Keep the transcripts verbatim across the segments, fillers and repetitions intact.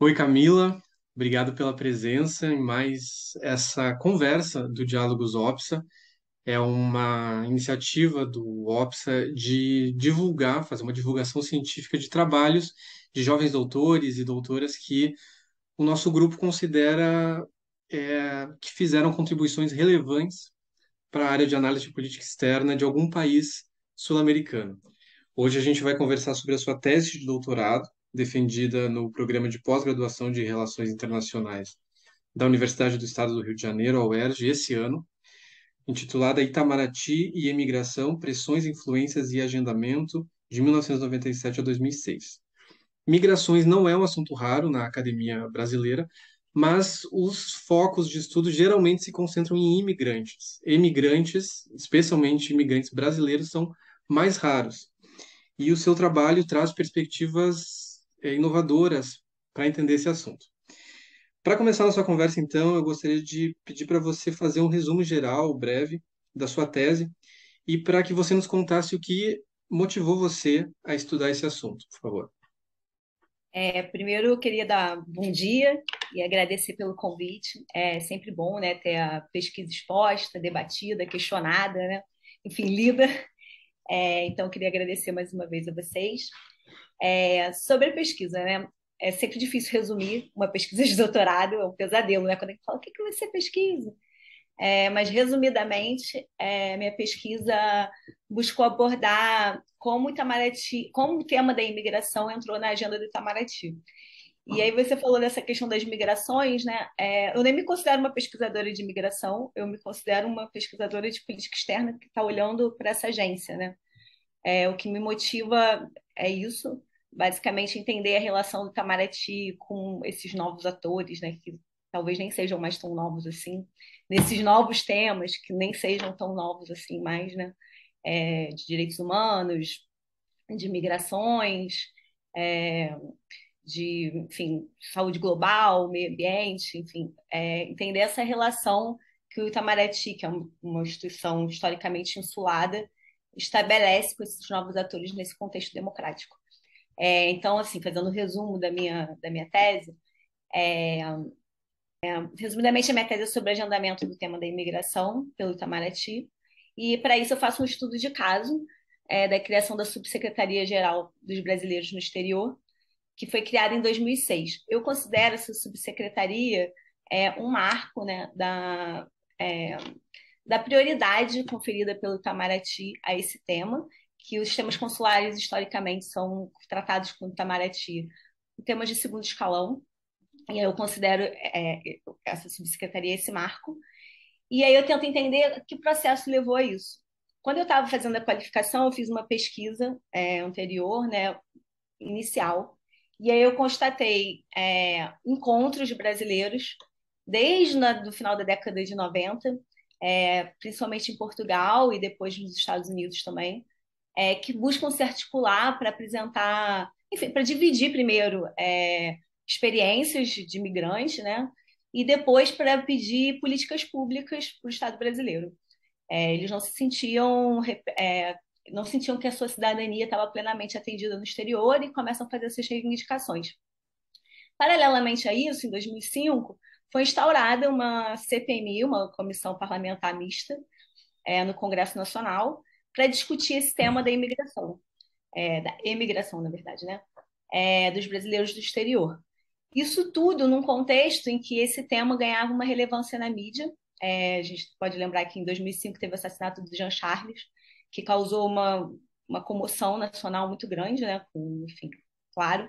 Oi, Camila. Obrigado pela presença em mais essa conversa do Diálogos OPSA. É uma iniciativa do OPSA de divulgar, fazer uma divulgação científica de trabalhos de jovens doutores e doutoras que o nosso grupo considera é, que fizeram contribuições relevantes para a área de análise de política externa de algum país sul-americano. Hoje a gente vai conversar sobre a sua tese de doutorado, defendida no programa de pós-graduação de Relações Internacionais da Universidade do Estado do Rio de Janeiro, a UERJ, esse ano, intitulada Itamaraty e Emigração, Pressões, Influências e Agendamento, de mil novecentos e noventa e sete a dois mil e seis. Migrações não é um assunto raro na academia brasileira, mas os focos de estudo geralmente se concentram em imigrantes. Emigrantes, especialmente imigrantes brasileiros, são mais raros. E o seu trabalho traz perspectivas eh, inovadoras para entender esse assunto. Para começar a nossa conversa, então, eu gostaria de pedir para você fazer um resumo geral, breve, da sua tese e para que você nos contasse o que motivou você a estudar esse assunto, por favor. É, primeiro, eu queria dar bom dia e agradecer pelo convite. É sempre bom, né, ter a pesquisa exposta, debatida, questionada, né? Enfim, lida. É, então, eu queria agradecer mais uma vez a vocês. É, sobre a pesquisa, né? É sempre difícil resumir uma pesquisa de doutorado, é um pesadelo, né? Quando a gente fala, o que que você pesquisa? É, mas, resumidamente, é, minha pesquisa buscou abordar como o Itamaraty, como o tema da imigração entrou na agenda do Itamaraty. E aí você falou dessa questão das migrações, né? É, eu nem me considero uma pesquisadora de imigração, eu me considero uma pesquisadora de política externa que está olhando para essa agência, né? É, o que me motiva é isso, basicamente entender a relação do Itamaraty com esses novos atores, né? Que talvez nem sejam mais tão novos assim, nesses novos temas que nem sejam tão novos assim mais, né? É, de direitos humanos, de migrações, é, de, enfim, saúde global, meio ambiente, enfim, é, entender essa relação que o Itamaraty, que é uma instituição historicamente insulada, estabelece com esses novos atores nesse contexto democrático. É, então, assim, fazendo um resumo da minha, da minha tese, é, resumidamente, a minha tese é sobre agendamento do tema da imigração pelo Itamaraty, e para isso eu faço um estudo de caso é, da criação da Subsecretaria-Geral dos Brasileiros no Exterior, que foi criada em dois mil e seis. Eu considero essa subsecretaria é, um marco, né, da, é, da prioridade conferida pelo Itamaraty a esse tema, que os temas consulares historicamente são tratados com o Itamaraty em temas de segundo escalão, e eu considero é, essa subsecretaria esse marco. E aí eu tento entender que processo levou a isso. Quando eu estava fazendo a qualificação, eu fiz uma pesquisa é, anterior, né, inicial. E aí eu constatei é, encontros brasileiros desde o final da década de noventa, é, principalmente em Portugal e depois nos Estados Unidos também, é, que buscam se articular para apresentar, enfim, para dividir primeiro é, experiências de imigrantes, né? E depois para pedir políticas públicas para o Estado brasileiro. É, eles não se sentiam é, não sentiam que a sua cidadania estava plenamente atendida no exterior e começam a fazer essas reivindicações. Paralelamente a isso, em dois mil e cinco, foi instaurada uma C P M I, uma comissão parlamentar mista, é, no Congresso Nacional, para discutir esse tema da imigração, é, da emigração, na verdade, né? É, dos brasileiros do exterior. Isso tudo num contexto em que esse tema ganhava uma relevância na mídia. É, a gente pode lembrar que em dois mil e cinco teve o assassinato do Jean Charles, que causou uma, uma comoção nacional muito grande, né? Com, enfim, claro,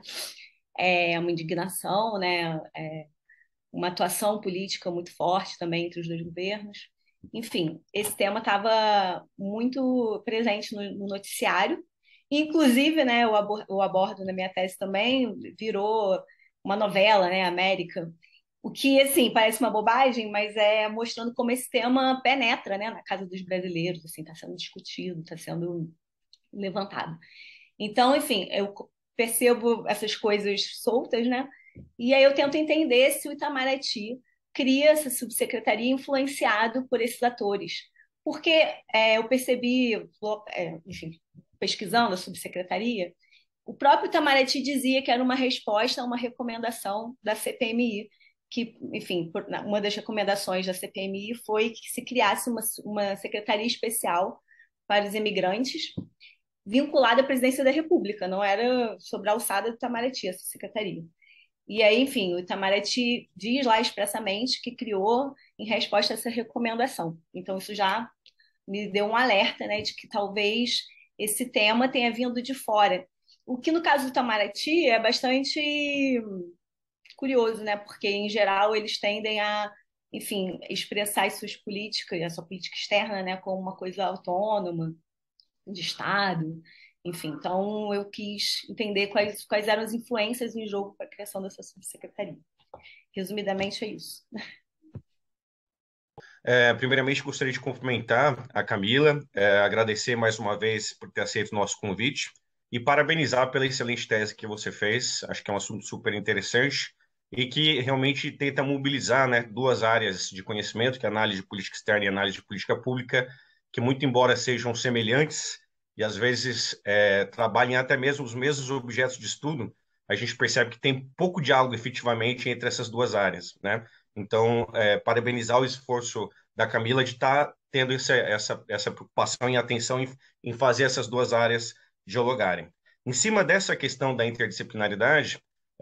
é, uma indignação, né? É, uma atuação política muito forte também entre os dois governos. Enfim, esse tema estava muito presente no, no noticiário. Inclusive, né, eu abor- eu abordo na minha tese também, virou uma novela, né, América. O que, assim, parece uma bobagem, mas é mostrando como esse tema penetra, né, na casa dos brasileiros, assim, está sendo discutido, está sendo levantado. Então, enfim, eu percebo essas coisas soltas, né? E aí eu tento entender se o Itamaraty cria essa subsecretaria influenciado por esses atores. Porque é, eu percebi, é, enfim, pesquisando a subsecretaria, O próprio Itamaraty dizia que era uma resposta a uma recomendação da C P M I, que, enfim, uma das recomendações da C P M I foi que se criasse uma, uma secretaria especial para os imigrantes, vinculada à presidência da República, não era sobre a alçada do Itamaraty, essa secretaria. E aí, enfim, o Itamaraty diz lá expressamente que criou em resposta a essa recomendação. Então, isso já me deu um alerta, né, de que talvez esse tema tenha vindo de fora. O que, no caso do Itamaraty, é bastante curioso, né, porque, em geral, eles tendem a, enfim, expressar as suas políticas, a sua política externa, né, como uma coisa autônoma, de Estado, enfim. Então, eu quis entender quais, quais eram as influências em jogo para a criação dessa subsecretaria. Resumidamente, é isso. É, primeiramente, gostaria de cumprimentar a Camila, é, agradecer mais uma vez por ter aceito o nosso convite e parabenizar pela excelente tese que você fez. Acho que é um assunto super interessante e que realmente tenta mobilizar, né, duas áreas de conhecimento, que é a análise de política externa e a análise de política pública, que muito embora sejam semelhantes e às vezes é, trabalhem até mesmo os mesmos objetos de estudo, a gente percebe que tem pouco diálogo efetivamente entre essas duas áreas, né? Então, é, parabenizar o esforço da Camila de estar tá tendo essa, essa, essa preocupação e atenção em, em fazer essas duas áreas dialogarem. Em cima dessa questão da interdisciplinaridade,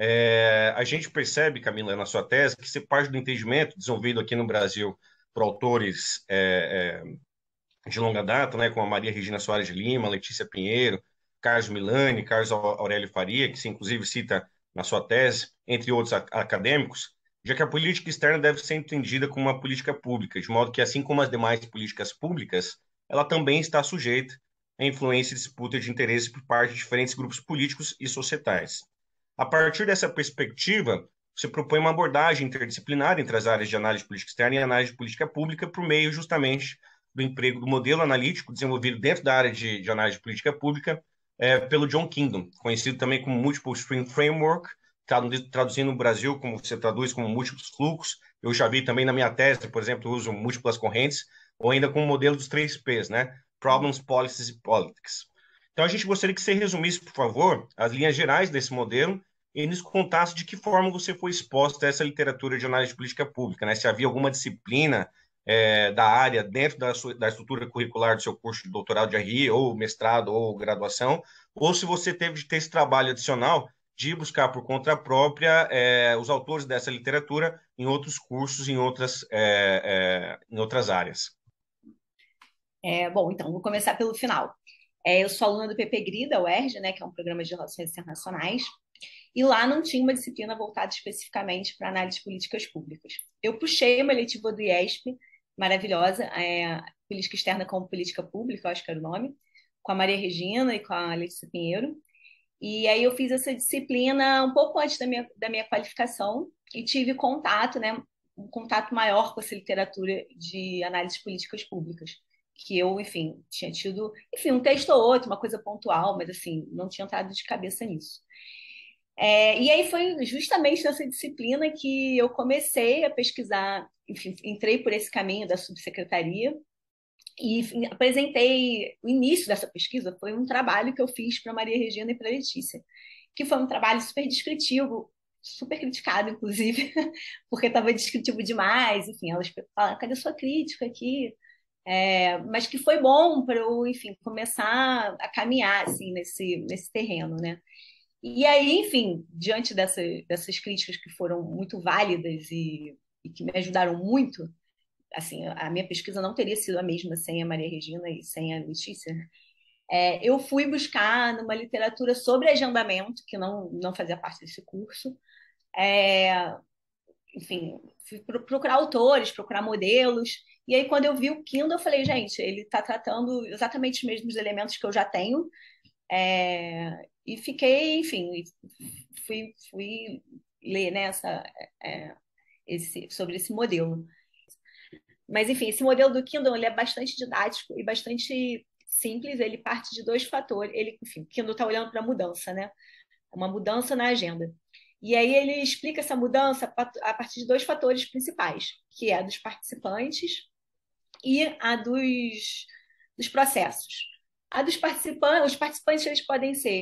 é, a gente percebe, Camila, na sua tese, que você parte do entendimento desenvolvido aqui no Brasil por autores é, é, de longa data, né, como a Maria Regina Soares de Lima, Letícia Pinheiro, Carlos Milani, Carlos Aurélio Faria, que você inclusive cita na sua tese, entre outros acadêmicos, já que a política externa deve ser entendida como uma política pública, de modo que, assim como as demais políticas públicas, ela também está sujeita à influência e disputa de interesses por parte de diferentes grupos políticos e societais. A partir dessa perspectiva, você propõe uma abordagem interdisciplinar entre as áreas de análise de política externa e análise de política pública por meio, justamente, do emprego do modelo analítico desenvolvido dentro da área de, de análise de política pública é, pelo John Kingdom, conhecido também como Multiple Stream Framework, traduzindo no Brasil, como você traduz, como múltiplos fluxos. Eu já vi também na minha tese, por exemplo, eu uso múltiplas correntes, ou ainda com o modelo dos três P's, né? Problems, Policies e Politics. Então, a gente gostaria que você resumisse, por favor, as linhas gerais desse modelo e nos contasse de que forma você foi exposta a essa literatura de análise de política pública, né? Se havia alguma disciplina é, da área dentro da, sua, da estrutura curricular do seu curso de doutorado de R I, ou mestrado, ou graduação, ou se você teve de ter esse trabalho adicional de buscar por conta própria é, os autores dessa literatura em outros cursos, em outras, é, é, em outras áreas. É, bom, então, vou começar pelo final. É, eu sou aluna do P P G R I, da U E R J, né, que é um programa de relações internacionais, e lá não tinha uma disciplina voltada especificamente para análise de políticas públicas. Eu puxei uma eletiva do I E S P, maravilhosa, é, Política Externa como Política Pública, eu acho que era o nome, com a Maria Regina e com a Letícia Pinheiro. E aí eu fiz essa disciplina um pouco antes da minha, da minha qualificação e tive contato, né, um contato maior com essa literatura de análise de políticas públicas, que eu, enfim, tinha tido, enfim, um texto ou outro, uma coisa pontual, mas assim, não tinha entrado de cabeça nisso. É, e aí foi justamente nessa disciplina que eu comecei a pesquisar, enfim, entrei por esse caminho da subsecretaria e enfim, apresentei o início dessa pesquisa, foi um trabalho que eu fiz para Maria Regina e para Letícia, que foi um trabalho super descritivo, super criticado, inclusive, porque estava descritivo demais, enfim, elas falaram, cadê sua crítica aqui? É, mas que foi bom para eu, enfim, começar a caminhar, assim, nesse, nesse terreno, né? E aí, enfim, diante dessa, dessas críticas que foram muito válidas e, e que me ajudaram muito, assim, a minha pesquisa não teria sido a mesma sem a Maria Regina e sem a Letícia. É, eu fui buscar numa literatura sobre agendamento, que não, não fazia parte desse curso. É, enfim, fui procurar autores, procurar modelos. E aí, quando eu vi o Kindle, eu falei, gente, ele está tratando exatamente os mesmos elementos que eu já tenho. É, e fiquei, enfim, fui, fui ler né, essa, é, esse, sobre esse modelo. Mas, enfim, esse modelo do Kindle ele é bastante didático e bastante simples. Ele parte de dois fatores. Ele, enfim, o Kindle está olhando para a mudança, né? Uma mudança na agenda. E aí ele explica essa mudança a partir de dois fatores principais, que é a dos participantes e a dos, dos processos. A dos participantes, os participantes eles podem ser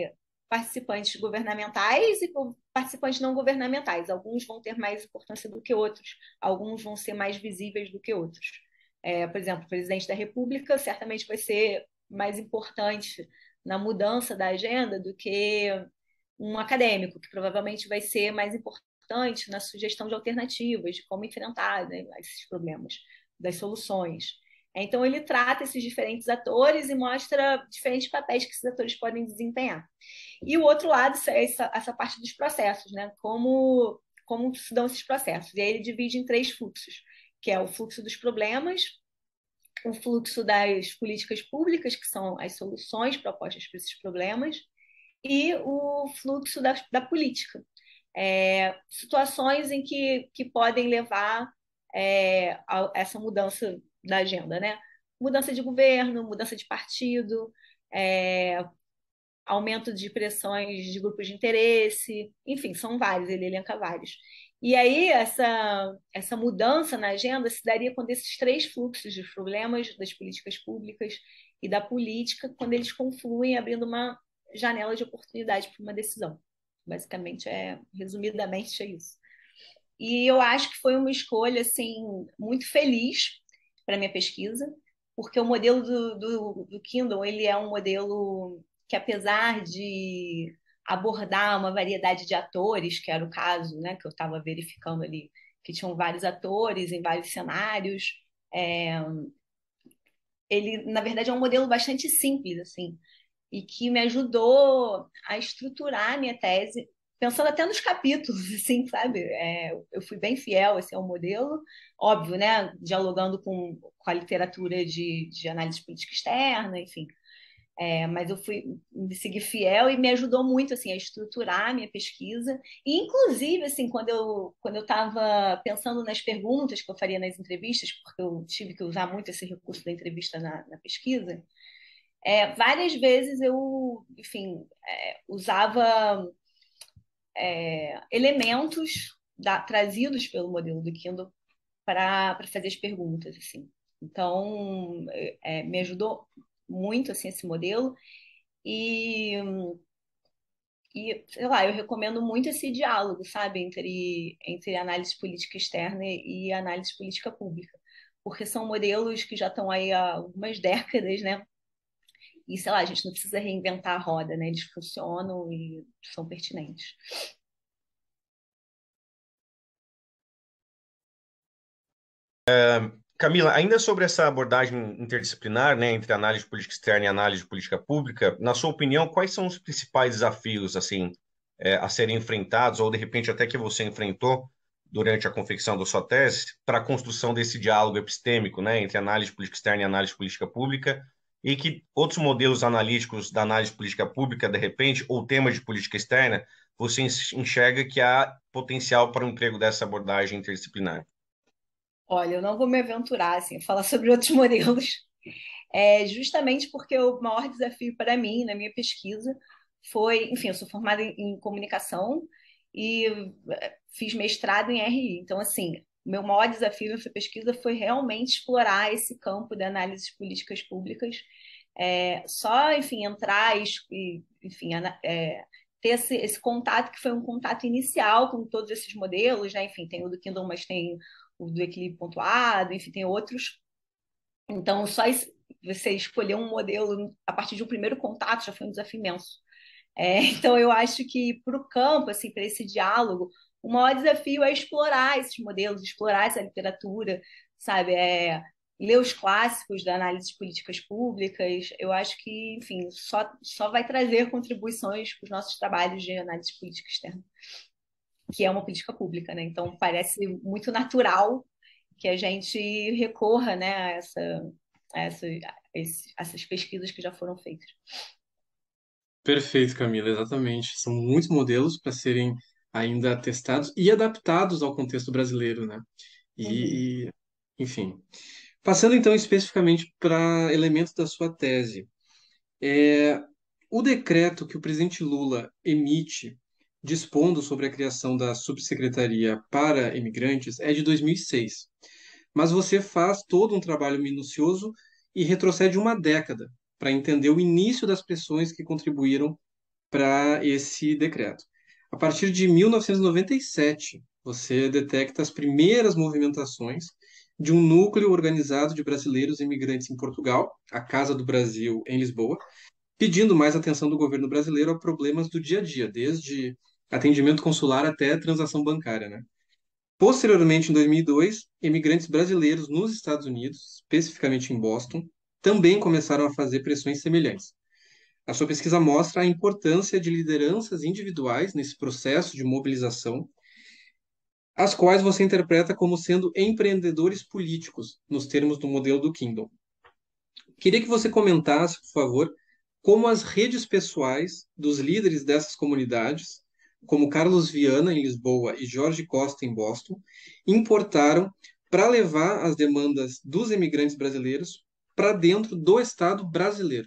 participantes governamentais e participantes não governamentais. Alguns vão ter mais importância do que outros, alguns vão ser mais visíveis do que outros. É, por exemplo, o presidente da República certamente vai ser mais importante na mudança da agenda do que um acadêmico, que provavelmente vai ser mais importante na sugestão de alternativas, de como enfrentar, né, esses problemas, das soluções. Então, ele trata esses diferentes atores e mostra diferentes papéis que esses atores podem desempenhar. E o outro lado é essa, essa parte dos processos, né? Como, como se dão esses processos. E aí ele divide em três fluxos, que é o fluxo dos problemas, o fluxo das políticas públicas, que são as soluções propostas para esses problemas, e o fluxo da, da política. É, situações em que, que podem levar é, a essa mudança da agenda, né? Mudança de governo, mudança de partido, é, aumento de pressões de grupos de interesse, enfim, são vários, ele elenca vários. E aí, essa, essa mudança na agenda se daria quando esses três fluxos dos problemas, das políticas públicas e da política, quando eles confluem, abrindo uma janela de oportunidade para uma decisão. Basicamente, é, resumidamente, é isso. E eu acho que foi uma escolha assim, muito feliz para a minha pesquisa, porque o modelo do, do, do Kindle ele é um modelo que, apesar de abordar uma variedade de atores, que era o caso, né, que eu estava verificando ali, que tinham vários atores em vários cenários, é, ele, na verdade, é um modelo bastante simples, assim, e que me ajudou a estruturar a minha tese, pensando até nos capítulos, assim, sabe? É, eu fui bem fiel assim, ao modelo, óbvio, né? Dialogando com, com a literatura de, de análise política externa, enfim. É, mas eu fui me seguir fiel e me ajudou muito assim a estruturar a minha pesquisa. E inclusive assim, quando eu quando eu estava pensando nas perguntas que eu faria nas entrevistas, porque eu tive que usar muito esse recurso da entrevista na, na pesquisa, é, várias vezes eu, enfim, é, usava é, elementos da, trazidos pelo modelo do Kindle para fazer as perguntas, assim. Então, é, me ajudou muito, assim, esse modelo e, e, sei lá, eu recomendo muito esse diálogo, sabe, entre, entre análise política externa e análise política pública, porque são modelos que já estão aí há algumas décadas, né? E, sei lá, a gente não precisa reinventar a roda, né? Eles funcionam e são pertinentes. Camila, ainda sobre essa abordagem interdisciplinar, né, entre análise de política externa e análise de política pública, na sua opinião, quais são os principais desafios, assim, é, a serem enfrentados, ou de repente até que você enfrentou durante a confecção da sua tese, para a construção desse diálogo epistêmico, né, entre análise de política externa e análise de política pública, e que outros modelos analíticos da análise de política pública, de repente, ou temas de política externa, você enxerga que há potencial para o emprego dessa abordagem interdisciplinar? Olha, eu não vou me aventurar assim, a falar sobre outros modelos, é, justamente porque o maior desafio para mim, na minha pesquisa, foi, enfim, eu sou formada em, em comunicação e eh, fiz mestrado em R I. Então, assim, o meu maior desafio nessa pesquisa foi realmente explorar esse campo de análise de políticas públicas. É, só, enfim, entrar e, e enfim, é, ter esse, esse contato, que foi um contato inicial com todos esses modelos, né? Enfim, tem o do Kindle, mas tem o do equilíbrio pontuado, enfim, tem outros. Então, só você escolher um modelo a partir de um primeiro contato já foi um desafio imenso. É, então, eu acho que para o campo, assim, para esse diálogo, o maior desafio é explorar esses modelos, explorar essa literatura, sabe? É, ler os clássicos da análise de políticas públicas. Eu acho que, enfim, só, só vai trazer contribuições para os nossos trabalhos de análise de política externa, que é uma política pública, né? Então, parece muito natural que a gente recorra, né, a, essa, a essa, esse, essas pesquisas que já foram feitas. Perfeito, Camila, exatamente. São muitos modelos para serem ainda testados e adaptados ao contexto brasileiro, né? Uhum. E, e, enfim. Passando então especificamente para elementos da sua tese. É, o decreto que o presidente Lula emite dispondo sobre a criação da subsecretaria para imigrantes é de dois mil e seis. Mas você faz todo um trabalho minucioso e retrocede uma década para entender o início das pressões que contribuíram para esse decreto. A partir de mil novecentos e noventa e sete, você detecta as primeiras movimentações de um núcleo organizado de brasileiros imigrantes em Portugal, a Casa do Brasil em Lisboa, pedindo mais atenção do governo brasileiro a problemas do dia a dia, desde atendimento consular até transação bancária, né? Posteriormente, em dois mil e dois, imigrantes brasileiros nos Estados Unidos, especificamente em Boston, também começaram a fazer pressões semelhantes. A sua pesquisa mostra a importância de lideranças individuais nesse processo de mobilização, as quais você interpreta como sendo empreendedores políticos, nos termos do modelo do Kindle. Queria que você comentasse, por favor, como as redes pessoais dos líderes dessas comunidades, como Carlos Viana, em Lisboa, e Jorge Costa, em Boston, importaram para levar as demandas dos imigrantes brasileiros para dentro do Estado brasileiro.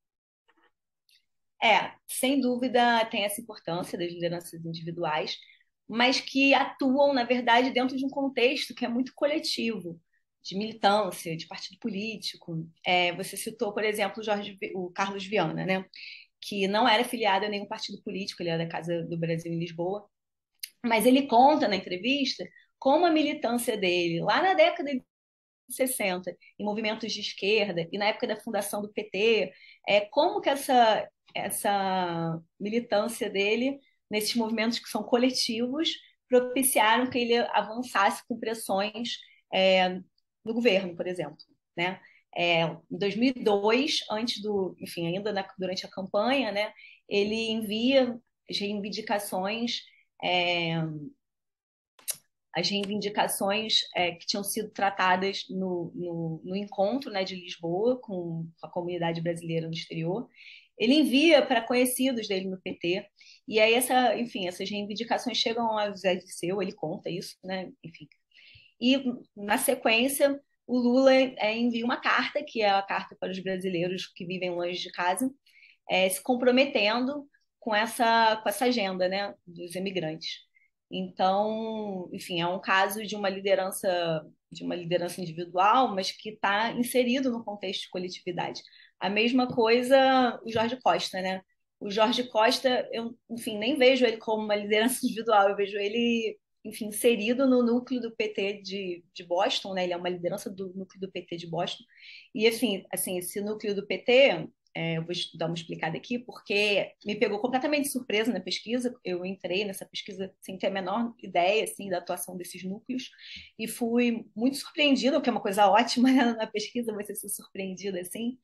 É, sem dúvida tem essa importância das lideranças individuais, mas que atuam, na verdade, dentro de um contexto que é muito coletivo, de militância, de partido político. É, você citou, por exemplo, o, Jorge, o Carlos Viana, né? Que não era filiado a nenhum partido político, ele era da Casa do Brasil em Lisboa, mas ele conta na entrevista como a militância dele, lá na década de sessenta, em movimentos de esquerda, e na época da fundação do P T, é, como que essa, essa militância dele, nesses movimentos que são coletivos, propiciaram que ele avançasse com pressões é, no governo, por exemplo, né? É, em dois mil e dois, antes do, enfim, ainda na, durante a campanha, né, ele envia as reivindicações é, as reivindicações é, que tinham sido tratadas no, no, no encontro, né, de Lisboa com a comunidade brasileira no exterior. Ele envia para conhecidos dele no P T, e aí essa, enfim, essas reivindicações chegam ao José Dirceu, ele conta isso, né, enfim. E na sequência, o Lula é, envia uma carta, que é a carta para os brasileiros que vivem longe de casa, é, se comprometendo com essa, com essa agenda, né, dos imigrantes. Então, enfim, é um caso de uma liderança de uma liderança individual, mas que está inserido no contexto de coletividade. A mesma coisa o Jorge Costa, né? O Jorge Costa, eu, enfim, nem vejo ele como uma liderança individual, eu vejo ele, enfim, inserido no núcleo do P T de, de Boston, né? Ele é uma liderança do núcleo do P T de Boston. E, assim, assim esse núcleo do P T, é, eu vou dar uma explicada aqui, porque me pegou completamente de surpresa na pesquisa. Eu entrei nessa pesquisa sem ter a menor ideia assim, da atuação desses núcleos e fui muito surpreendida, o que é uma coisa ótima, né, na pesquisa, você ser surpreendida assim.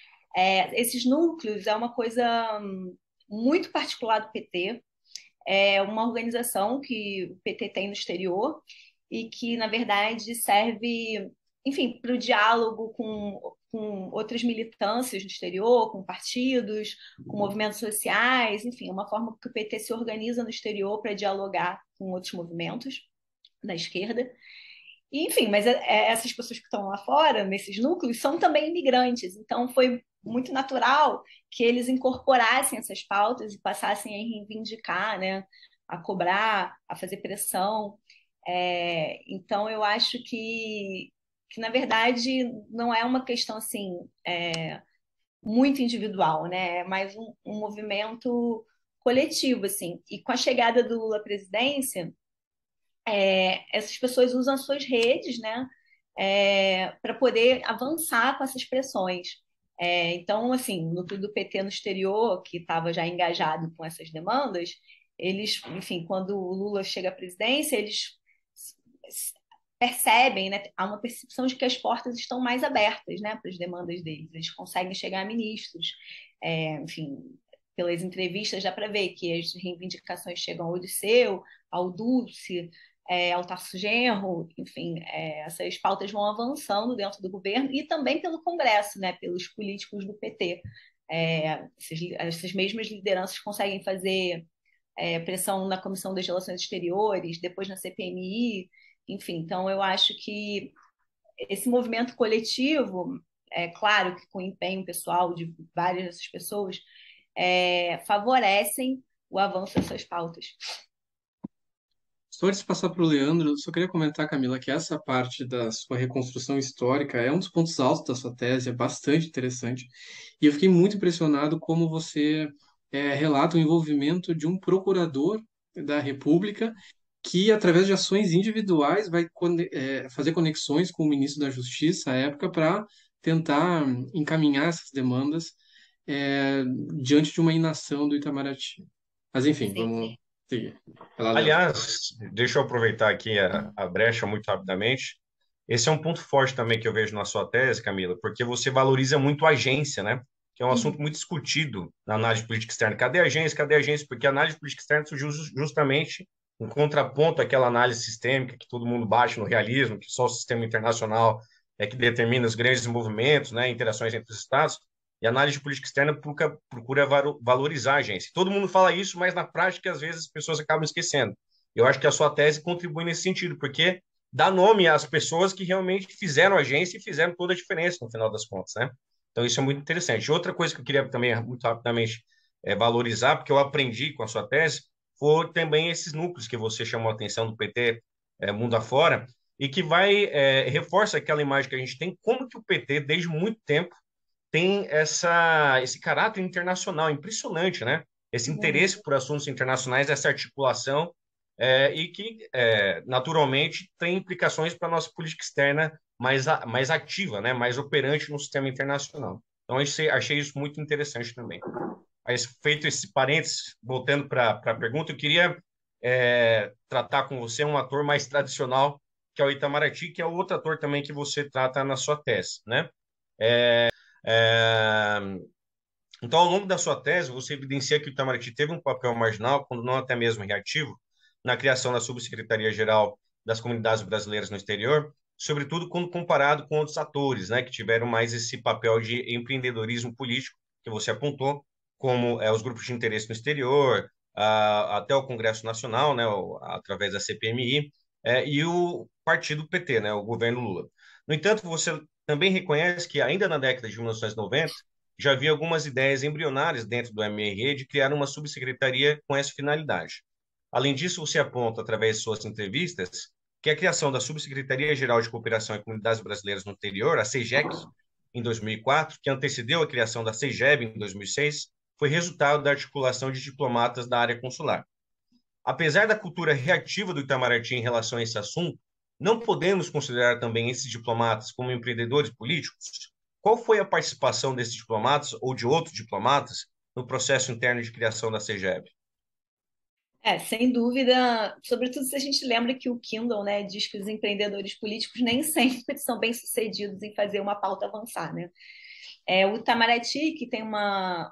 É, esses núcleos é uma coisa hum, muito particular do P T, é uma organização que o P T tem no exterior e que, na verdade, serve, enfim, para o diálogo com, com outras militâncias no exterior, com partidos, com movimentos sociais, enfim, é uma forma que o P T se organiza no exterior para dialogar com outros movimentos da esquerda. E, enfim, mas é, é, essas pessoas que estão lá fora, nesses núcleos, são também imigrantes. Então, foi muito natural que eles incorporassem essas pautas e passassem a reivindicar, né, a cobrar, a fazer pressão. É, então, eu acho que, que, na verdade, não é uma questão assim é, muito individual, né? É mais um, um movimento coletivo, assim. E com a chegada do Lula à presidência, é, essas pessoas usam as suas redes, né, é, para poder avançar com essas pressões. É, então, assim, no núcleo do P T no exterior, que estava já engajado com essas demandas, eles, enfim, quando o Lula chega à presidência, eles percebem, né, há uma percepção de que as portas estão mais abertas, né, para as demandas deles. Eles conseguem chegar a ministros, é, enfim, pelas entrevistas dá para ver que as reivindicações chegam ao Odisseu, ao Dulce, é, ao Tarso Genro, enfim, é, essas pautas vão avançando dentro do governo e também pelo Congresso, né, pelos políticos do P T. É, essas, essas mesmas lideranças conseguem fazer é, pressão na Comissão das Relações Exteriores, depois na C P M I, enfim. Então, eu acho que esse movimento coletivo, é claro que com o empenho pessoal de várias dessas pessoas, é, favorecem o avanço dessas pautas. Só antes de passar para o Leandro, eu só queria comentar, Camila, que essa parte da sua reconstrução histórica é um dos pontos altos da sua tese, é bastante interessante. E eu fiquei muito impressionado como você é, relata o envolvimento de um procurador da República que, através de ações individuais, vai cone- é, fazer conexões com o ministro da Justiça à época para tentar encaminhar essas demandas é, diante de uma inação do Itamaraty. Mas, enfim, Sim. vamos seguir. Vai lá, Léo. Aliás, deixa eu aproveitar aqui a, a brecha muito rapidamente. Esse é um ponto forte também que eu vejo na sua tese, Camila, porque você valoriza muito a agência, né? Que é um Uhum. assunto muito discutido na análise de política externa. Cadê a agência? Cadê a agência? Porque a análise de política externa surgiu jus- justamente em contraponto àquela análise sistêmica que todo mundo bate no realismo, que só o sistema internacional é que determina os grandes movimentos, né, interações entre os estados. E a análise de política externa procura, procura varo- valorizar a agência. Todo mundo fala isso, mas na prática, às vezes, as pessoas acabam esquecendo. Eu acho que a sua tese contribui nesse sentido, porque dá nome às pessoas que realmente fizeram a agência e fizeram toda a diferença no final das contas, né? Então, isso é muito interessante. Outra coisa que eu queria também, muito rapidamente, é, valorizar, porque eu aprendi com a sua tese, foi também esses núcleos que você chamou a atenção do P T, é, mundo afora, e que vai, é, reforça aquela imagem que a gente tem, como que o P T, desde muito tempo, tem essa, esse caráter internacional impressionante, né? Esse Muito. interesse por assuntos internacionais, essa articulação, é, e que, é, naturalmente, tem implicações para a nossa política externa mais, a, mais ativa, né? Mais operante no sistema internacional. Então, achei, achei isso muito interessante também. Mas, feito esse parênteses, voltando para a pergunta, eu queria é, tratar com você um ator mais tradicional, que é o Itamaraty, que é o outro ator também que você trata na sua tese, né? É, então, ao longo da sua tese, você evidencia que o Itamaraty teve um papel marginal, quando não até mesmo reativo, na criação da Subsecretaria-Geral das Comunidades Brasileiras no Exterior, sobretudo quando comparado com outros atores, né, que tiveram mais esse papel de empreendedorismo político que você apontou, como é, os grupos de interesse no exterior, a, até o Congresso Nacional, né, o, através da C P M I, é, e o partido P T, né, o governo Lula. No entanto, você também reconhece que ainda na década de mil novecentos e noventa, já havia algumas ideias embrionárias dentro do M R E de criar uma subsecretaria com essa finalidade. Além disso, você aponta, através de suas entrevistas, que a criação da Subsecretaria-Geral de Cooperação e Comunidades Brasileiras no Exterior, a SEGEC, em dois mil e quatro, que antecedeu a criação da SEGEB em dois mil e seis, foi resultado da articulação de diplomatas da área consular. Apesar da cultura reativa do Itamaraty em relação a esse assunto, não podemos considerar também esses diplomatas como empreendedores políticos? Qual foi a participação desses diplomatas ou de outros diplomatas no processo interno de criação da SEGEB? É, sem dúvida, sobretudo se a gente lembra que o Kindle, né, diz que os empreendedores políticos nem sempre são bem-sucedidos em fazer uma pauta avançar, né? É, o Itamaraty, que tem uma,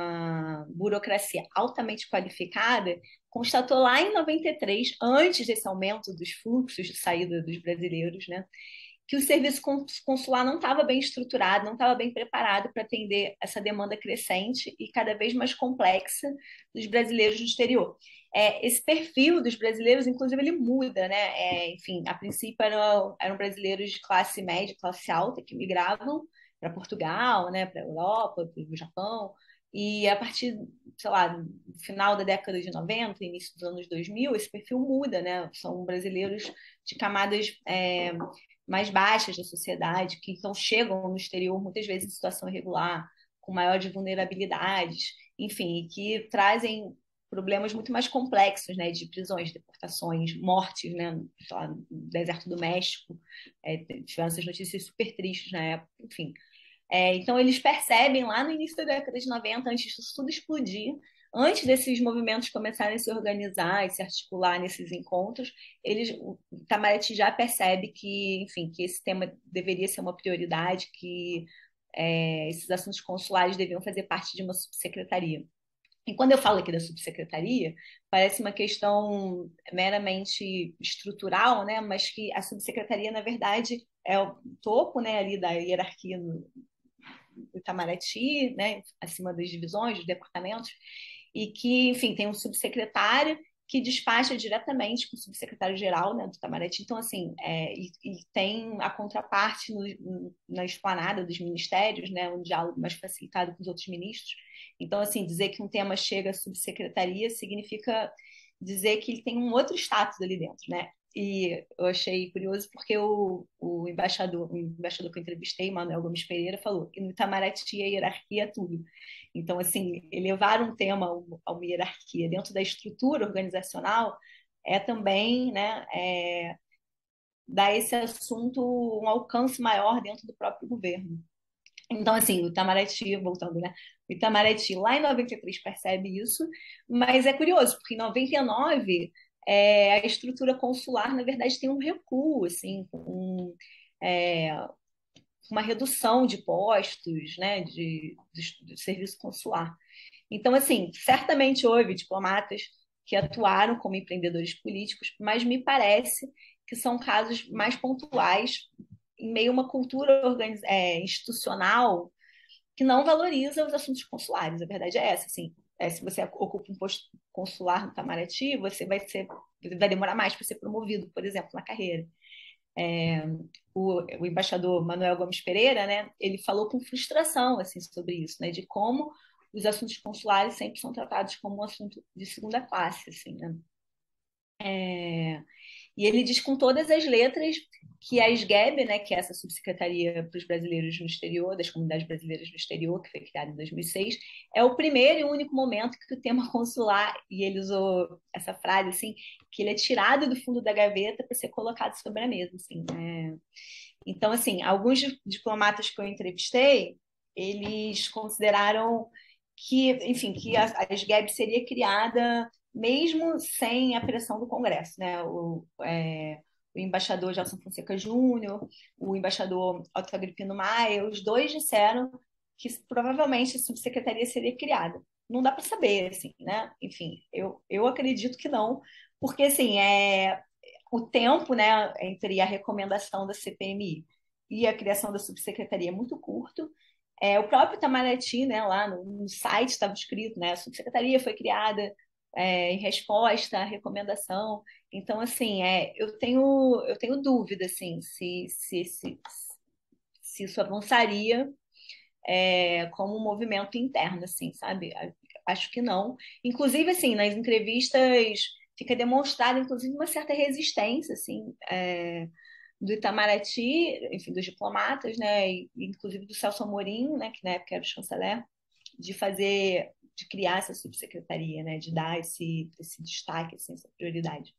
uma burocracia altamente qualificada, constatou lá em noventa e três, antes desse aumento dos fluxos de saída dos brasileiros, né, que o serviço consular não estava bem estruturado, não estava bem preparado para atender essa demanda crescente e cada vez mais complexa dos brasileiros no exterior. É, esse perfil dos brasileiros, inclusive, ele muda, né? É, enfim, a princípio eram, eram brasileiros de classe média, classe alta, que migravam para Portugal, né, para a Europa, para o Japão, e a partir, sei lá, do final da década de noventa, início dos anos dois mil, esse perfil muda, né? São brasileiros de camadas é, mais baixas da sociedade, que então chegam no exterior muitas vezes em situação irregular, com maior de vulnerabilidades, enfim, e que trazem problemas muito mais complexos, né, de prisões, deportações, mortes, né, lá, no deserto do México, é, tiveram essas notícias super tristes na época, enfim. É, então, eles percebem lá no início da década de noventa, antes disso tudo explodir, antes desses movimentos começarem a se organizar e se articular nesses encontros, eles, o Itamaraty já percebe que, enfim, que esse tema deveria ser uma prioridade, que é, esses assuntos consulares deviam fazer parte de uma subsecretaria. E quando eu falo aqui da subsecretaria, parece uma questão meramente estrutural, né? Mas que a subsecretaria, na verdade, é o topo, né, ali da hierarquia no, do Itamaraty, né, acima das divisões, dos departamentos, e que, enfim, tem um subsecretário que despacha diretamente com o subsecretário-geral, né, do Itamaraty. Então, assim, é, e, e tem a contraparte no, na esplanada dos ministérios, né, um diálogo mais facilitado com os outros ministros. Então, assim, dizer que um tema chega à subsecretaria significa dizer que ele tem um outro status ali dentro, né? E eu achei curioso porque o, o embaixador, o embaixador que eu entrevistei, Manuel Gomes Pereira, falou que no Itamaraty a hierarquia é tudo. Então, assim, elevar um tema a uma hierarquia dentro da estrutura organizacional é também, né, é, dar esse assunto um alcance maior dentro do próprio governo. Então, assim, o Itamaraty, voltando, né? O Itamaraty lá em noventa e três percebe isso, mas é curioso, porque em noventa e nove é, a estrutura consular, na verdade, tem um recuo, assim, um, é, uma redução de postos, né, de, de, de serviço consular. Então, assim, certamente houve diplomatas que atuaram como empreendedores políticos, mas me parece que são casos mais pontuais em meio a uma cultura organiz... é, institucional que não valoriza os assuntos consulares. A verdade é essa, assim. É, se você ocupa um posto consular no Itamaraty, você vai ser, vai demorar mais para ser promovido, por exemplo, na carreira. É, o, o embaixador Manuel Gomes Pereira, né, ele falou com frustração assim sobre isso, né, de como os assuntos consulares sempre são tratados como um assunto de segunda classe, assim, né? É, e ele diz com todas as letras que a SGAB, né, que é essa subsecretaria para os brasileiros no exterior, das comunidades brasileiras no exterior, que foi criada em dois mil e seis, é o primeiro e único momento que o tema consular, e ele usou essa frase assim, que ele é tirado do fundo da gaveta para ser colocado sobre a mesa, assim, né? Então, assim, alguns diplomatas que eu entrevistei, eles consideraram que, enfim, que a, a SGAB seria criada mesmo sem a pressão do Congresso, né? O, é, o embaixador Gelson Fonseca Júnior, o embaixador Otto Agripino Maia, os dois disseram que provavelmente a subsecretaria seria criada. Não dá para saber, assim, né? Enfim, eu, eu acredito que não, porque, assim, é, o tempo, né, entre a recomendação da C P M I e a criação da subsecretaria é muito curto. É, o próprio Itamaraty, né, lá no, no site estava escrito, né, a subsecretaria foi criada é, em resposta à recomendação. Então, assim, é, eu tenho eu tenho dúvida, assim, se se, se, se isso avançaria é, como um movimento interno, assim, sabe? Acho que não. Inclusive, assim, nas entrevistas fica demonstrada, inclusive, uma certa resistência, assim, é, do Itamaraty, enfim, dos diplomatas, né, e, inclusive do Celso Amorim, né, que na época era o chanceler, de fazer, de criar essa subsecretaria, né, de dar esse, esse destaque, assim, essa prioridade.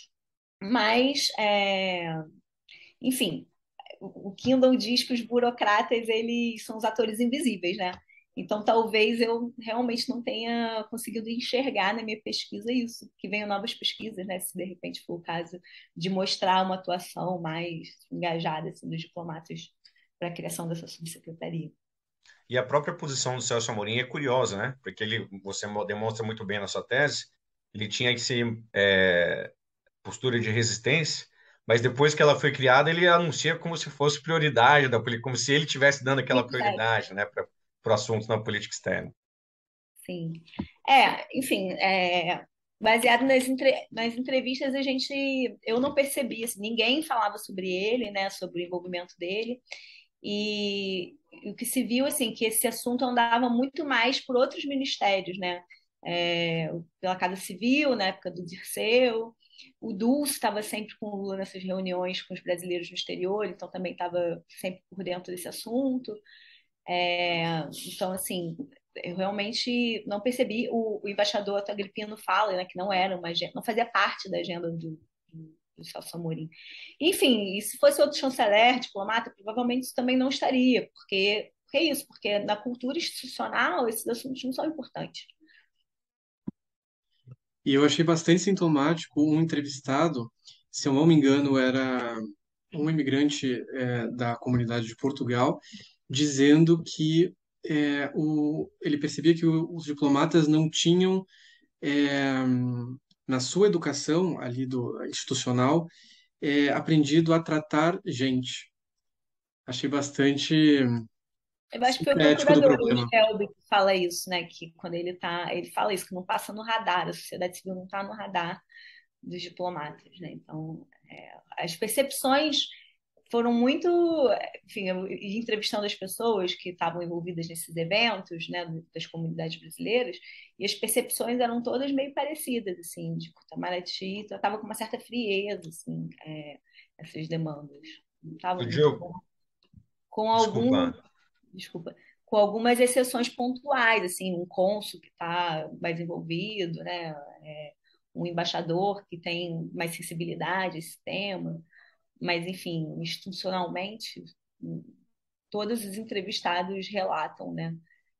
Mas, é, enfim, o Kindle diz que os burocratas eles são os atores invisíveis, né? Então talvez eu realmente não tenha conseguido enxergar na minha pesquisa isso, que venham novas pesquisas, né? Se de repente for o caso de mostrar uma atuação mais engajada assim, dos diplomatas para a criação dessa subsecretaria. E a própria posição do Celso Amorim é curiosa, né? Porque ele, você demonstra muito bem na sua tese, ele tinha esse é, postura de resistência, mas depois que ela foi criada, ele anuncia como se fosse prioridade da política, como se ele estivesse dando aquela prioridade, né, para o assunto na política externa. Sim. É, enfim, é, baseado nas, entre, nas entrevistas, a gente, eu não percebi, assim, ninguém falava sobre ele, né, sobre o envolvimento dele. E, e o que se viu, assim, que esse assunto andava muito mais por outros ministérios, né? É, pela Casa Civil, na época do Dirceu, o Dulce estava sempre com o Lula nessas reuniões com os brasileiros no exterior, então também estava sempre por dentro desse assunto. É, então, assim, eu realmente não percebi. O, o embaixador Otto Agripino fala, né, que não era uma agenda, não fazia parte da agenda do, do, do Celso Amorim. Enfim, e se fosse outro chanceler, diplomata, provavelmente isso também não estaria, porque, porque é isso, porque na cultura institucional esses assuntos não são importantes. E eu achei bastante sintomático um entrevistado, se eu não me engano, era um imigrante é, da comunidade de Portugal, dizendo que é, o, ele percebia que o, os diplomatas não tinham, é, na sua educação ali do institucional, é, aprendido a tratar gente. Achei bastante Eu acho que foi o sintético do procurador, o problema. Shelby, que fala isso, né? Que quando ele tá, ele fala isso, que não passa no radar, a sociedade civil não está no radar dos diplomatas, né? Então, é, as percepções foram muito, enfim, eu ia entrevistando as pessoas que estavam envolvidas nesses eventos, né, das comunidades brasileiras, e as percepções eram todas meio parecidas, assim, de que o Itamaraty tratava com uma certa frieza, assim, é, essas demandas. Não estava O muito Diogo, com algum, desculpa, desculpa, com algumas exceções pontuais, assim, um cônsul que está mais envolvido, né? É, um embaixador que tem mais sensibilidade a esse tema, mas, enfim, institucionalmente, todos os entrevistados relatam, né?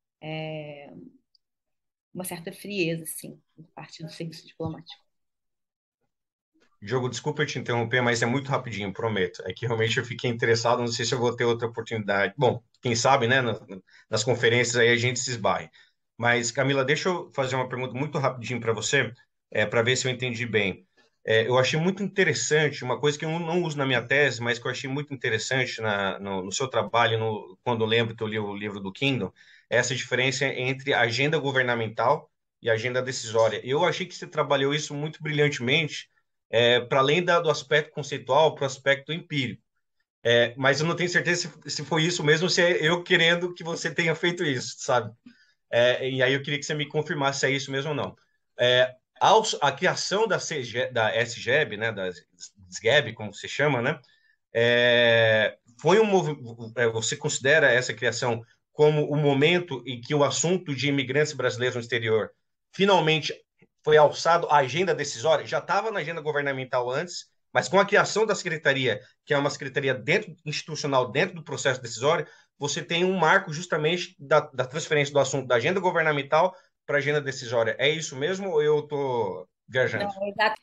Uma certa frieza, assim, por parte do serviço diplomático. Diogo, desculpa eu te interromper, mas é muito rapidinho, prometo. É que realmente eu fiquei interessado, não sei se eu vou ter outra oportunidade. Bom, quem sabe, né? na- Nas conferências aí a gente se esbarre. Mas, Camila, deixa eu fazer uma pergunta muito rapidinho para você, é, para ver se eu entendi bem. É, eu achei muito interessante, uma coisa que eu não uso na minha tese, mas que eu achei muito interessante na, no, no seu trabalho, no, quando eu lembro que eu li o livro do Kindle, é essa diferença entre agenda governamental e agenda decisória. Eu achei que você trabalhou isso muito brilhantemente, é, para além da, do aspecto conceitual, para o aspecto empírico. É, mas eu não tenho certeza se, se foi isso mesmo, se é eu querendo que você tenha feito isso, sabe? É, e aí eu queria que você me confirmasse se é isso mesmo ou não. É, aos, a criação da, C G, da S G E B, né, da S G E B, como se chama, né? É, foi um movimento. Você considera essa criação como o momento em que o assunto de imigrantes brasileiros no exterior finalmente foi alçado à agenda decisória? Já estava na agenda governamental antes, mas com a criação da secretaria, que é uma secretaria dentro, institucional dentro do processo decisório, você tem um marco justamente da, da transferência do assunto da agenda governamental para a agenda decisória. É isso mesmo ou eu estou Não, viajando? exato.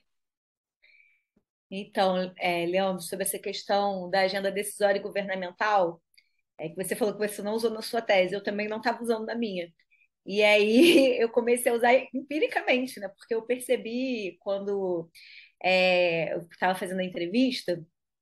Então, é, Leandro, sobre essa questão da agenda decisória e governamental, é que você falou que você não usou na sua tese, eu também não estava usando na minha. E aí eu comecei a usar empiricamente, né? Porque eu percebi quando é, eu estava fazendo a entrevista,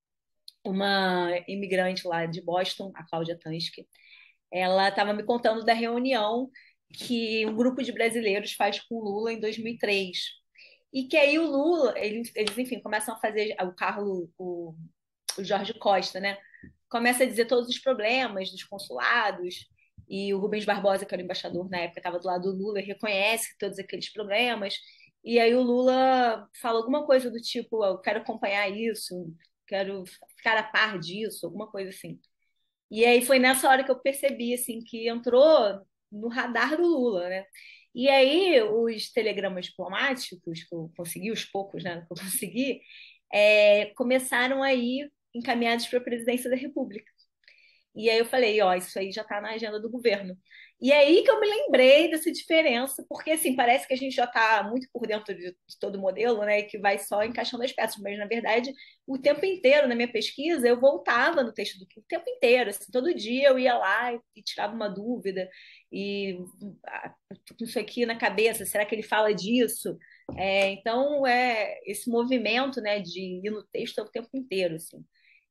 uma imigrante lá de Boston, a Cláudia Tansky, ela estava me contando da reunião que um grupo de brasileiros faz com o Lula em dois mil e três. E que aí o Lula, eles, eles enfim, começam a fazer o Carlos, o, o Jorge Costa, né? Começa a dizer todos os problemas dos consulados, e o Rubens Barbosa, que era o embaixador na época, estava do lado do Lula, reconhece todos aqueles problemas. E aí o Lula fala alguma coisa do tipo: eu quero acompanhar isso, quero ficar a par disso, alguma coisa assim. E aí foi nessa hora que eu percebi assim que entrou no radar do Lula, né? E aí os telegramas diplomáticos que eu consegui, os poucos, né, que eu consegui, é, começaram a ir encaminhados para a presidência da República. E aí eu falei, ó, isso aí já está na agenda do governo. E aí que eu me lembrei dessa diferença, porque assim, parece que a gente já está muito por dentro de, de todo o modelo, né, e que vai só encaixando as peças, mas na verdade, o tempo inteiro na minha pesquisa, eu voltava no texto do o tempo inteiro, assim, todo dia eu ia lá e, e tirava uma dúvida, e ah, com isso aqui na cabeça, será que ele fala disso? É, então, é esse movimento, né, de ir no texto é o tempo inteiro, assim.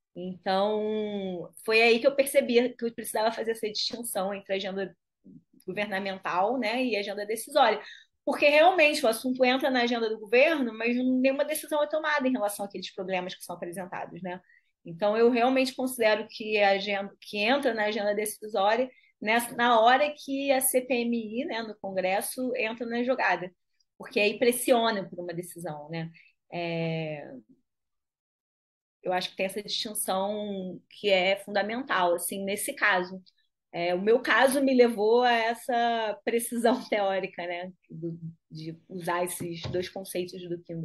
Então, foi aí que eu percebi que eu precisava fazer essa distinção entre a agenda governamental, né, e a agenda decisória. Porque realmente o assunto entra na agenda do governo, mas nenhuma decisão é tomada em relação àqueles problemas que são apresentados, né? Então, eu realmente considero que a agenda que entra na agenda decisória nessa, na hora que a C P M I, né, no Congresso, entra na jogada, porque aí pressiona por uma decisão, né? É, eu acho que tem essa distinção que é fundamental, assim, nesse caso. É, o meu caso me levou a essa precisão teórica, né, do- de usar esses dois conceitos do Kindle.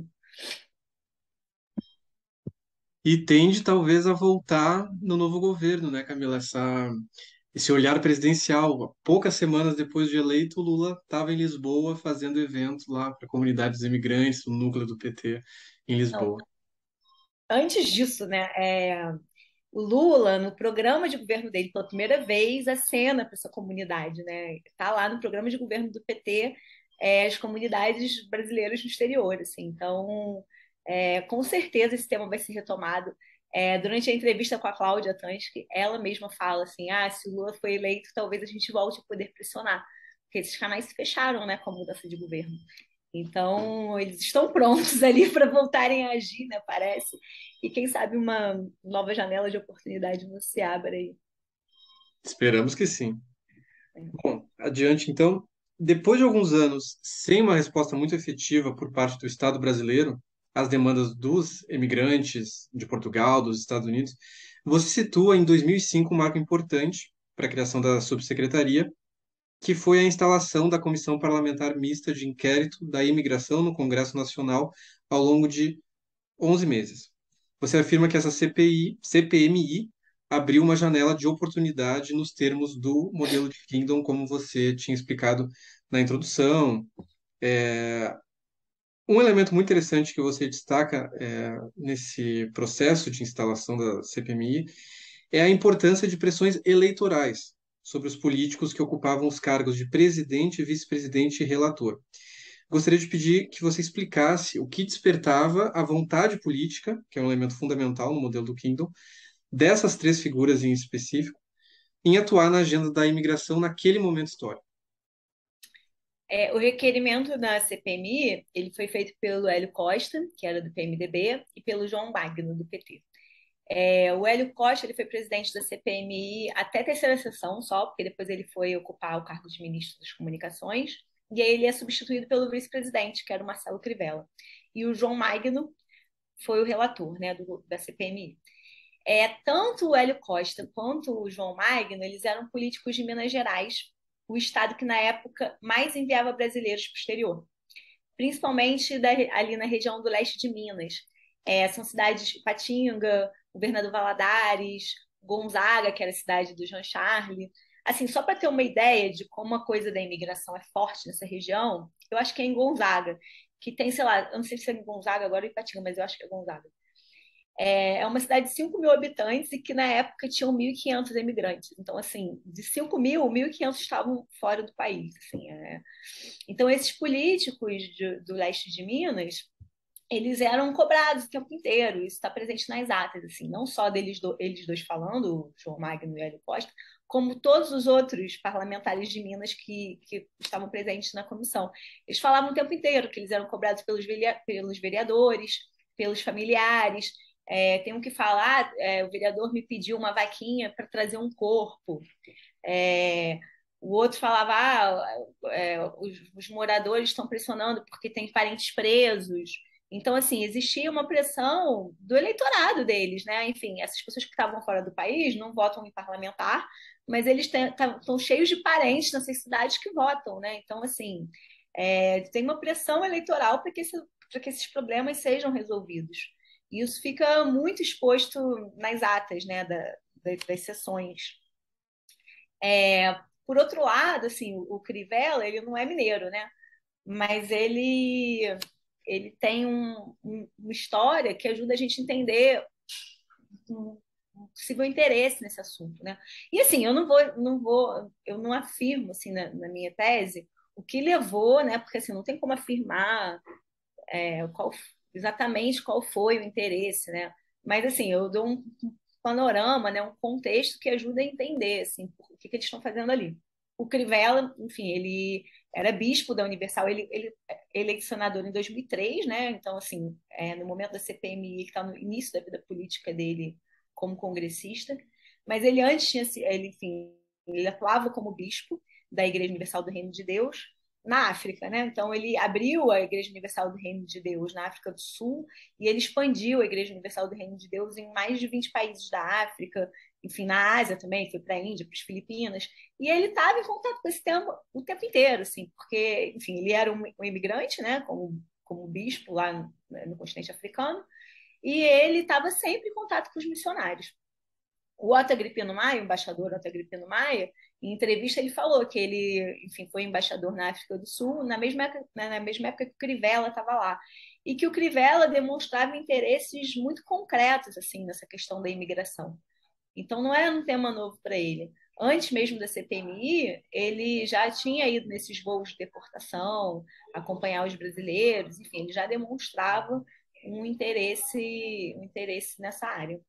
E tende talvez a voltar no novo governo, né, Camila? Essa, esse olhar presidencial. Poucas semanas depois de eleito, o Lula estava em Lisboa fazendo evento lá para comunidades imigrantes, o núcleo do P T em Não, Lisboa. antes disso, né, é, o Lula, no programa de governo dele, pela primeira vez, acena para essa comunidade, né? Está lá no programa de governo do P T, é, as comunidades brasileiras no exterior, assim. Então, é, com certeza esse tema vai ser retomado. É, durante a entrevista com a Cláudia Tansky, ela mesma fala assim: ah, se o Lula foi eleito, talvez a gente volte a poder pressionar, porque esses canais se fecharam, né, com a mudança de governo. Então, eles estão prontos ali para voltarem a agir, né? Parece. E quem sabe uma nova janela de oportunidade não se abra aí. Esperamos que sim. Bom, adiante então. Depois de alguns anos sem uma resposta muito efetiva por parte do Estado brasileiro às demandas dos emigrantes de Portugal, dos Estados Unidos, você situa em dois mil e cinco um marco importante para a criação da subsecretaria, que foi a instalação da Comissão Parlamentar Mista de Inquérito da Imigração no Congresso Nacional ao longo de onze meses. Você afirma que essa C P I, C P M I abriu uma janela de oportunidade nos termos do modelo de Kingdom, como você tinha explicado na introdução. É, um elemento muito interessante que você destaca é, nesse processo de instalação da C P M I é a importância de pressões eleitorais sobre os políticos que ocupavam os cargos de presidente, vice-presidente e relator. Gostaria de pedir que você explicasse o que despertava a vontade política, que é um elemento fundamental no modelo do Kingdom, dessas três figuras em específico, em atuar na agenda da imigração naquele momento histórico. É, o requerimento da C P M I ele foi feito pelo Hélio Costa, que era do P M D B, e pelo João Magno, do P T. É, o Hélio Costa ele foi presidente da C P M I até a terceira sessão só, porque depois ele foi ocupar o cargo de ministro das Comunicações, e aí ele é substituído pelo vice-presidente, que era o Marcelo Crivella. E o João Magno foi o relator, né, do, da C P M I. É, tanto o Hélio Costa quanto o João Magno, eles eram políticos de Minas Gerais, o estado que na época mais enviava brasileiros para o exterior, principalmente da, ali na região do leste de Minas. É, são cidades de Patinga, Governador Valadares, Gonzaga, que era a cidade do Jean Charles. Assim, só para ter uma ideia de como a coisa da imigração é forte nessa região, eu acho que é em Gonzaga, que tem, sei lá, eu não sei se é em Gonzaga agora ou em Patinga, mas eu acho que é Gonzaga. É uma cidade de cinco mil habitantes e que na época tinham mil e quinhentos imigrantes. Então, assim, de cinco mil, mil e quinhentos estavam fora do país. Assim, é... Então, esses políticos de, do leste de Minas, eles eram cobrados o tempo inteiro. Isso está presente nas atas, assim, não só deles do, eles dois falando, o João Magno e o Hélio Costa, como todos os outros parlamentares de Minas que, que estavam presentes na comissão. Eles falavam o tempo inteiro que eles eram cobrados pelos, pelos vereadores, pelos familiares. É, tem um que falar, é, o vereador me pediu uma vaquinha para trazer um corpo. É, o outro falava, ah, é, os, os moradores estão pressionando porque tem parentes presos. Então, assim, existia uma pressão do eleitorado deles, né? Enfim, essas pessoas que estavam fora do país não votam em parlamentar, mas eles estão cheios de parentes nessas cidades que votam, né? Então, assim, é, tem uma pressão eleitoral para que, esse, para que esses problemas sejam resolvidos. E isso fica muito exposto nas atas, né, da, das sessões. É, por outro lado, assim, o Crivella, ele não é mineiro, né? Mas ele, ele tem um, um, uma história que ajuda a gente a entender um, um possível interesse nesse assunto, né? E assim, eu não vou, não vou, eu não afirmo assim na, na minha tese o que levou, né? Porque assim, não tem como afirmar é, qual, exatamente qual foi o interesse, né? Mas assim, eu dou um panorama, né, um contexto que ajuda a entender assim, o que, que eles estão fazendo ali. O Crivella, enfim, ele era bispo da Universal, ele, ele, ele é senador em dois mil e três, né? Então, assim, é, no momento da C P M I, ele está no início da vida política dele como congressista, mas ele antes tinha, ele, enfim, ele atuava como bispo da Igreja Universal do Reino de Deus, na África, né? Então ele abriu a Igreja Universal do Reino de Deus na África do Sul e ele expandiu a Igreja Universal do Reino de Deus em mais de vinte países da África, enfim, na Ásia também, foi para a Índia, para as Filipinas, e ele estava em contato com esse tema o tempo inteiro, assim, porque, enfim, ele era um, um imigrante, né, como, como bispo lá no, no continente africano, e ele estava sempre em contato com os missionários. O Otto Agripino Maia, o embaixador Otto Agripino Maia, em entrevista ele falou que ele, enfim, foi embaixador na África do Sul na mesma época, na mesma época que o Crivella estava lá e que o Crivella demonstrava interesses muito concretos assim nessa questão da imigração. Então não era um tema novo para ele. Antes mesmo da C P M I, ele já tinha ido nesses voos de deportação, acompanhar os brasileiros, enfim, ele já demonstrava um interesse, um interesse nessa área.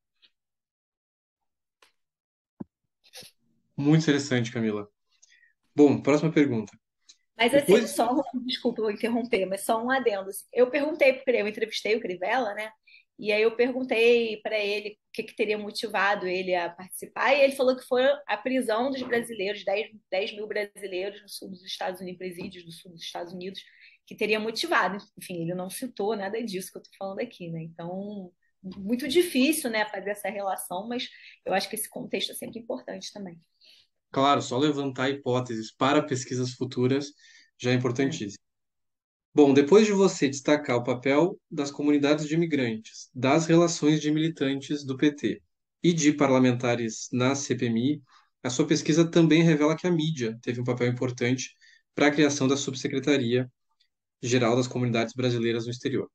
Muito interessante, Camila. Bom, próxima pergunta. Mas assim, Depois, só um, desculpa eu interromper, mas só um adendo. Assim. Eu perguntei para ele, eu entrevistei o Crivella, né? E aí eu perguntei para ele o que, que teria motivado ele a participar, e ele falou que foi a prisão dos brasileiros, dez mil brasileiros no sul dos Estados Unidos, presídios do sul dos Estados Unidos, que teria motivado. Enfim, ele não citou nada disso que eu estou falando aqui, né? Então, muito difícil, né, fazer essa relação, mas eu acho que esse contexto é sempre importante também. Claro, só levantar hipóteses para pesquisas futuras já é Hum. importantíssimo. Bom, depois de você destacar o papel das comunidades de imigrantes, das relações de militantes do P T e de parlamentares na C P M I, a sua pesquisa também revela que a mídia teve um papel importante para a criação da Subsecretaria Geral das Comunidades Brasileiras no Exterior.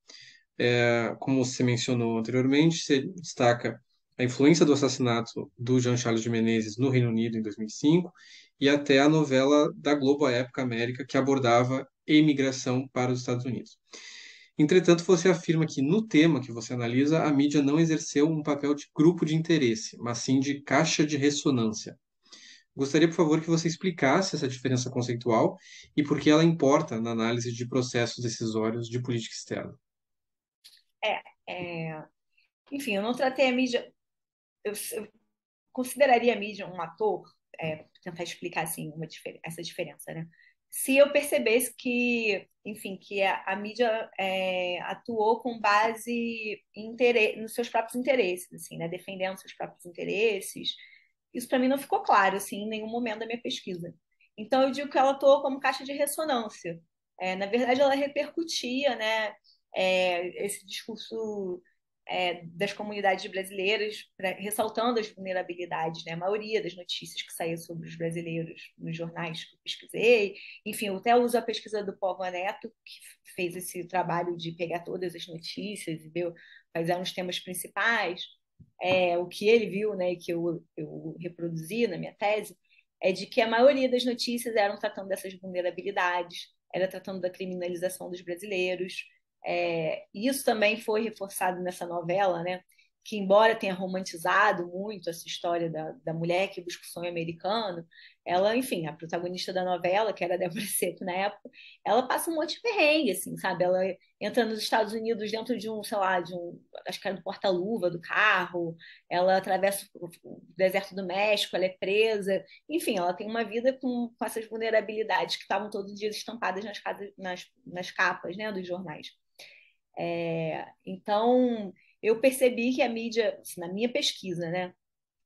É, como você mencionou anteriormente, você destaca a influência do assassinato do Jean Charles de Menezes no Reino Unido em dois mil e cinco e até a novela da Globo à época América que abordava imigração para os Estados Unidos. Entretanto, você afirma que no tema que você analisa, a mídia não exerceu um papel de grupo de interesse, mas sim de caixa de ressonância. Gostaria, por favor, que você explicasse essa diferença conceitual e por que ela importa na análise de processos decisórios de política externa. É, é, enfim, eu não tratei a mídia. Eu, eu consideraria a mídia um ator, é, tentar explicar assim uma, essa diferença, né? Se eu percebesse que, enfim, que a, a mídia é, atuou com base em interesse, nos seus próprios interesses, assim, né? Defendendo seus próprios interesses, isso para mim não ficou claro, assim, em nenhum momento da minha pesquisa. Então eu digo que ela atuou como caixa de ressonância. É, na verdade, ela repercutia, né? É, esse discurso é, das comunidades brasileiras, pra, ressaltando as vulnerabilidades, né? A maioria das notícias que saíam sobre os brasileiros nos jornais que eu pesquisei. Enfim, eu até uso a pesquisa do Povo Neto, que fez esse trabalho de pegar todas as notícias e ver quais eram os temas principais. É, o que ele viu, né, que eu, eu reproduzi na minha tese, é de que a maioria das notícias eram tratando dessas vulnerabilidades, era tratando da criminalização dos brasileiros, é, isso também foi reforçado nessa novela, né? Que, embora tenha romantizado muito essa história da, da mulher que busca o sonho americano, ela, enfim, a protagonista da novela, que era a Débora Seco na época, ela passa um monte de perrengue, assim, sabe? Ela entra nos Estados Unidos dentro de um, sei lá, de um, acho que era do porta-luva do carro, ela atravessa o deserto do México, ela é presa, enfim, ela tem uma vida com, com essas vulnerabilidades que estavam todos os dias estampadas nas, casas, nas, nas capas, né, dos jornais. É, então, eu percebi que a mídia, assim, na minha pesquisa, né,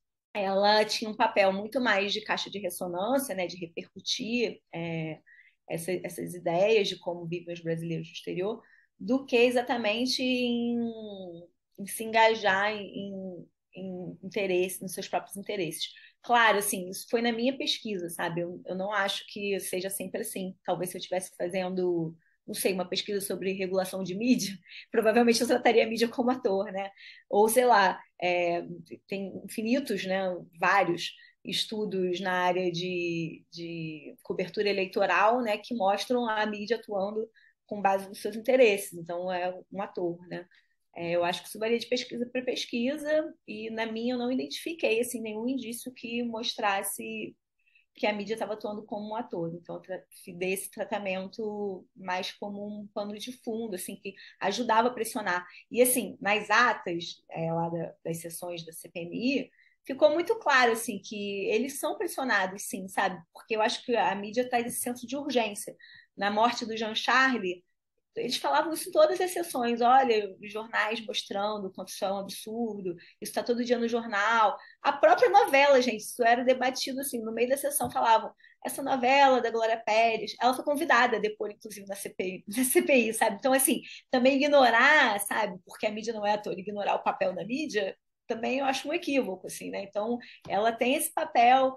ela tinha um papel muito mais de caixa de ressonância, né, de repercutir é, essa, essas ideias de como vivem os brasileiros no exterior, do que exatamente em, em se engajar em, em interesse, nos seus próprios interesses. Claro, assim, isso foi na minha pesquisa, sabe? Eu, eu não acho que seja sempre assim. Talvez se eu estivesse fazendo, não sei, uma pesquisa sobre regulação de mídia, provavelmente eu trataria a mídia como ator, né? Ou, sei lá, é, tem infinitos, né? Vários estudos na área de, de cobertura eleitoral, né, que mostram a mídia atuando com base nos seus interesses. Então, é um ator, né? É, eu acho que isso varia de pesquisa para pesquisa e na minha eu não identifiquei assim nenhum indício que mostrasse que a mídia estava atuando como um ator. Então, eu dei esse tratamento mais como um pano de fundo, assim, que ajudava a pressionar. E, assim, nas atas é, lá da, das sessões da C P M I, ficou muito claro, assim, que eles são pressionados, sim, sabe? Porque eu acho que a mídia está nesse senso de urgência. Na morte do Jean Charles, eles falavam isso em todas as sessões. Olha, os jornais mostrando quanto isso é um absurdo, isso está todo dia no jornal. A própria novela, gente, isso era debatido assim, no meio da sessão falavam, essa novela da Glória Pérez, ela foi convidada a depor, inclusive, na C P I, na C P I, sabe? Então, assim, também ignorar, sabe, porque a mídia não é ator, ignorar o papel da mídia, também eu acho um equívoco, assim, né? Então, ela tem esse papel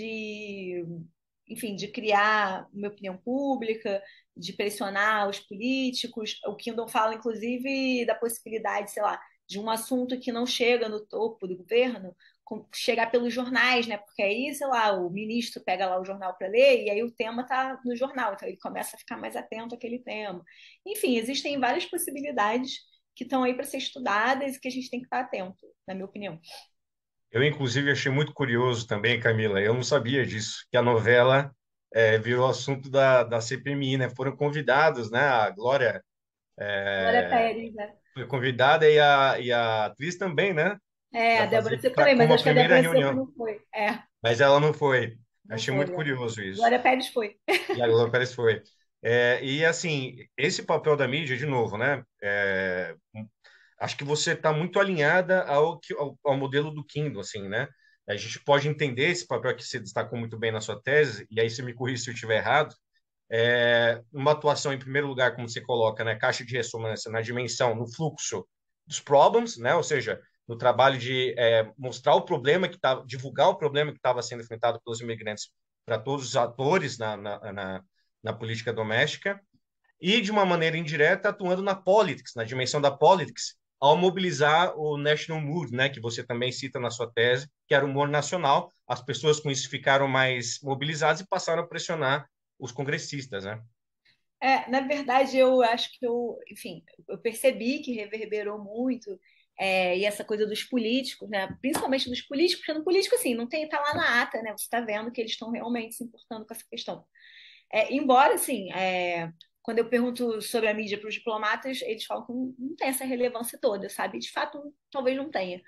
de, enfim, de criar uma opinião pública, de pressionar os políticos. O Kindle fala, inclusive, da possibilidade, sei lá, de um assunto que não chega no topo do governo chegar pelos jornais, né? Porque aí, sei lá, o ministro pega lá o jornal para ler e aí o tema está no jornal, então ele começa a ficar mais atento àquele tema. Enfim, existem várias possibilidades que estão aí para ser estudadas e que a gente tem que estar atento, na minha opinião. Eu, inclusive, achei muito curioso também, Camila, eu não sabia disso, que a novela é, virou assunto da, da C P M I, né? Foram convidados, né? A Glória Glória é, Pérez, né? foi convidada e a, e a atriz também, né? É, a Para Débora fazer Seco pra, também, mas como a acho que a primeira Débora Seco reunião. não foi. É, Mas ela não foi. não Achei foi. muito É. curioso isso. Glória Pérez foi. E a Glória Pérez foi. É, e assim, esse papel da mídia, de novo, né? É, acho que você está muito alinhada ao, que- ao, ao modelo do Kindle, assim, né? A gente pode entender esse papel que você destacou muito bem na sua tese, e aí você me corrija se eu estiver errado, é uma atuação, em primeiro lugar, como você coloca, né, caixa de ressonância na dimensão, no fluxo dos problems, né, ou seja, no trabalho de é, mostrar o problema que estava, divulgar o problema que estava sendo enfrentado pelos imigrantes para todos os atores na, na, na, na política doméstica, e, de uma maneira indireta, atuando na politics, na dimensão da politics, ao mobilizar o national mood, né, que você também cita na sua tese, que era o humor nacional. As pessoas com isso ficaram mais mobilizadas e passaram a pressionar os congressistas, né? É, na verdade, eu acho que eu, enfim, eu percebi que reverberou muito, é, e essa coisa dos políticos, né? Principalmente dos políticos, porque no político, assim, não tem, tá lá na ata, né? Você está vendo que eles estão realmente se importando com essa questão. É, embora, assim, é, quando eu pergunto sobre a mídia para os diplomatas, eles falam que não, não tem essa relevância toda, sabe? De fato, talvez não tenha.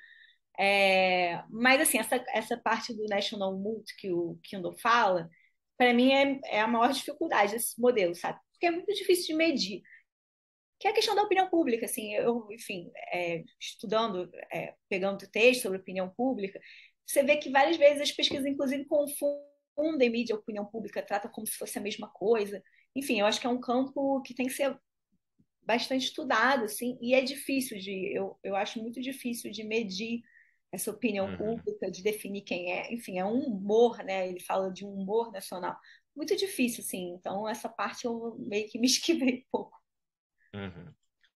É, mas, assim, essa, essa parte do National Mood que o Kindle fala, para mim é, é a maior dificuldade desse modelo, sabe? Porque é muito difícil de medir. Que é a questão da opinião pública, assim, eu, enfim, é, estudando, é, pegando texto sobre opinião pública, você vê que várias vezes as pesquisas, inclusive, confundem mídia e opinião pública, tratam como se fosse a mesma coisa. Enfim, eu acho que é um campo que tem que ser bastante estudado, assim, e é difícil de, eu, eu acho muito difícil de medir essa opinião Uhum, pública, de definir quem é. Enfim, é um humor, né? Ele fala de um humor nacional. Muito difícil, assim. Então, essa parte eu meio que me esquivei um pouco. uhum.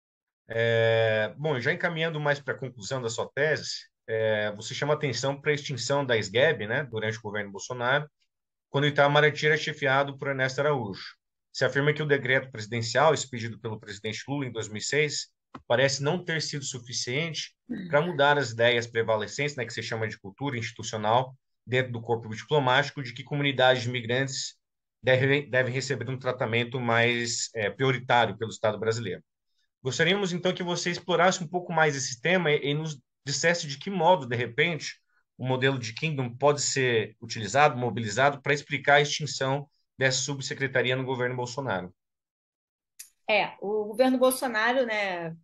É, bom, já encaminhando mais para a conclusão da sua tese, é, você chama atenção para a extinção da SGEB, né, durante o governo Bolsonaro, quando Itamaraty era chefiado por Ernesto Araújo. Se afirma que o decreto presidencial, expedido pelo presidente Lula em dois mil e seis, parece não ter sido suficiente para mudar as ideias prevalecentes, né, que se chama de cultura institucional, dentro do corpo diplomático, de que comunidades de imigrantes devem, devem receber um tratamento mais é, prioritário pelo Estado brasileiro. Gostaríamos, então, que você explorasse um pouco mais esse tema e, e nos dissesse de que modo, de repente, o modelo de Kingdom pode ser utilizado, mobilizado, para explicar a extinção dessa subsecretaria no governo Bolsonaro. É, o governo Bolsonaro, né,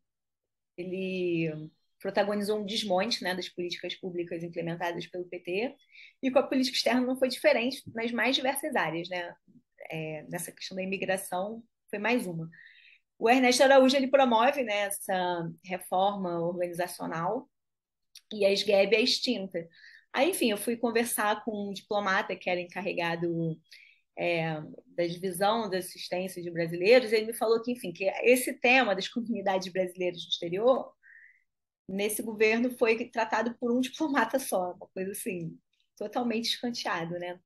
ele protagonizou um desmonte, né, das políticas públicas implementadas pelo P T, e com a política externa não foi diferente nas mais diversas áreas, né? É, nessa questão da imigração foi mais uma. O Ernesto Araújo ele promove, né, essa reforma organizacional e a SGEB é extinta. Aí, enfim, eu fui conversar com um diplomata que era encarregado é, da divisão da assistência de brasileiros, e ele me falou que, enfim, que esse tema das comunidades brasileiras no exterior, nesse governo, foi tratado por um diplomata só, uma coisa assim, totalmente escanteado, né?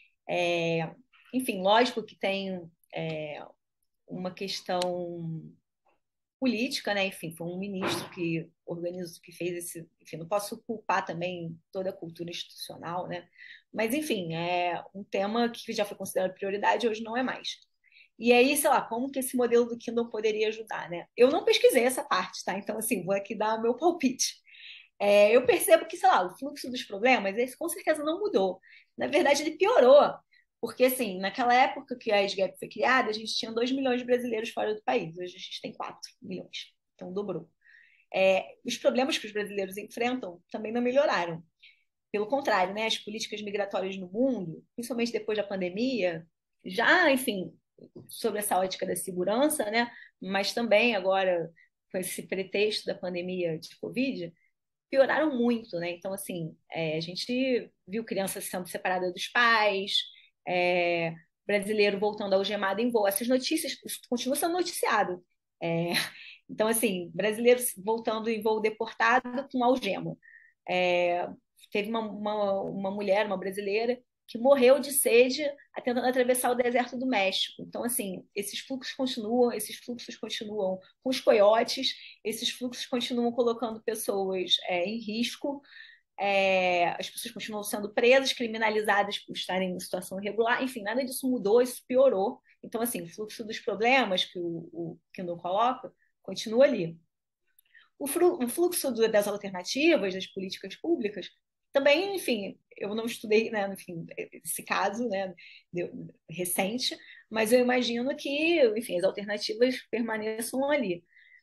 É, enfim, lógico que tem é, uma questão política, né? Enfim, foi um ministro que organizou, que fez esse, enfim, não posso culpar também toda a cultura institucional, né? Mas enfim, é um tema que já foi considerado prioridade, hoje não é mais. E aí, sei lá, como que esse modelo do Kindle poderia ajudar, né? Eu não pesquisei essa parte, tá? Então, assim, vou aqui dar o meu palpite. É, eu percebo que, sei lá, o fluxo dos problemas, esse com certeza não mudou. Na verdade, ele piorou. Porque, assim, naquela época que a SGEP foi criada, a gente tinha dois milhões de brasileiros fora do país. Hoje a gente tem quatro milhões. Então, dobrou. É, os problemas que os brasileiros enfrentam também não melhoraram. Pelo contrário, né, as políticas migratórias no mundo, principalmente depois da pandemia, já, enfim, sobre essa ótica da segurança, né, mas também agora com esse pretexto da pandemia de Covid, pioraram muito, né? Então, assim, é, a gente viu crianças sendo separadas dos pais, é, brasileiro voltando algemado em voo. Essas notícias continuam sendo noticiado. É, então, assim, brasileiros voltando em voo deportado com algema. É, teve uma, uma, uma mulher, uma brasileira, que morreu de sede tentando atravessar o deserto do México. Então, assim, esses fluxos continuam, esses fluxos continuam com os coiotes, esses fluxos continuam colocando pessoas é, em risco, é, as pessoas continuam sendo presas, criminalizadas por estarem em situação irregular, enfim, nada disso mudou, isso piorou. Então, assim, o fluxo dos problemas que o, o Kindle coloca continua ali. O, o fluxo do, das alternativas, das políticas públicas, também, enfim, eu não estudei, né, enfim, esse caso, né, de, recente, mas eu imagino que, enfim, as alternativas permaneçam ali.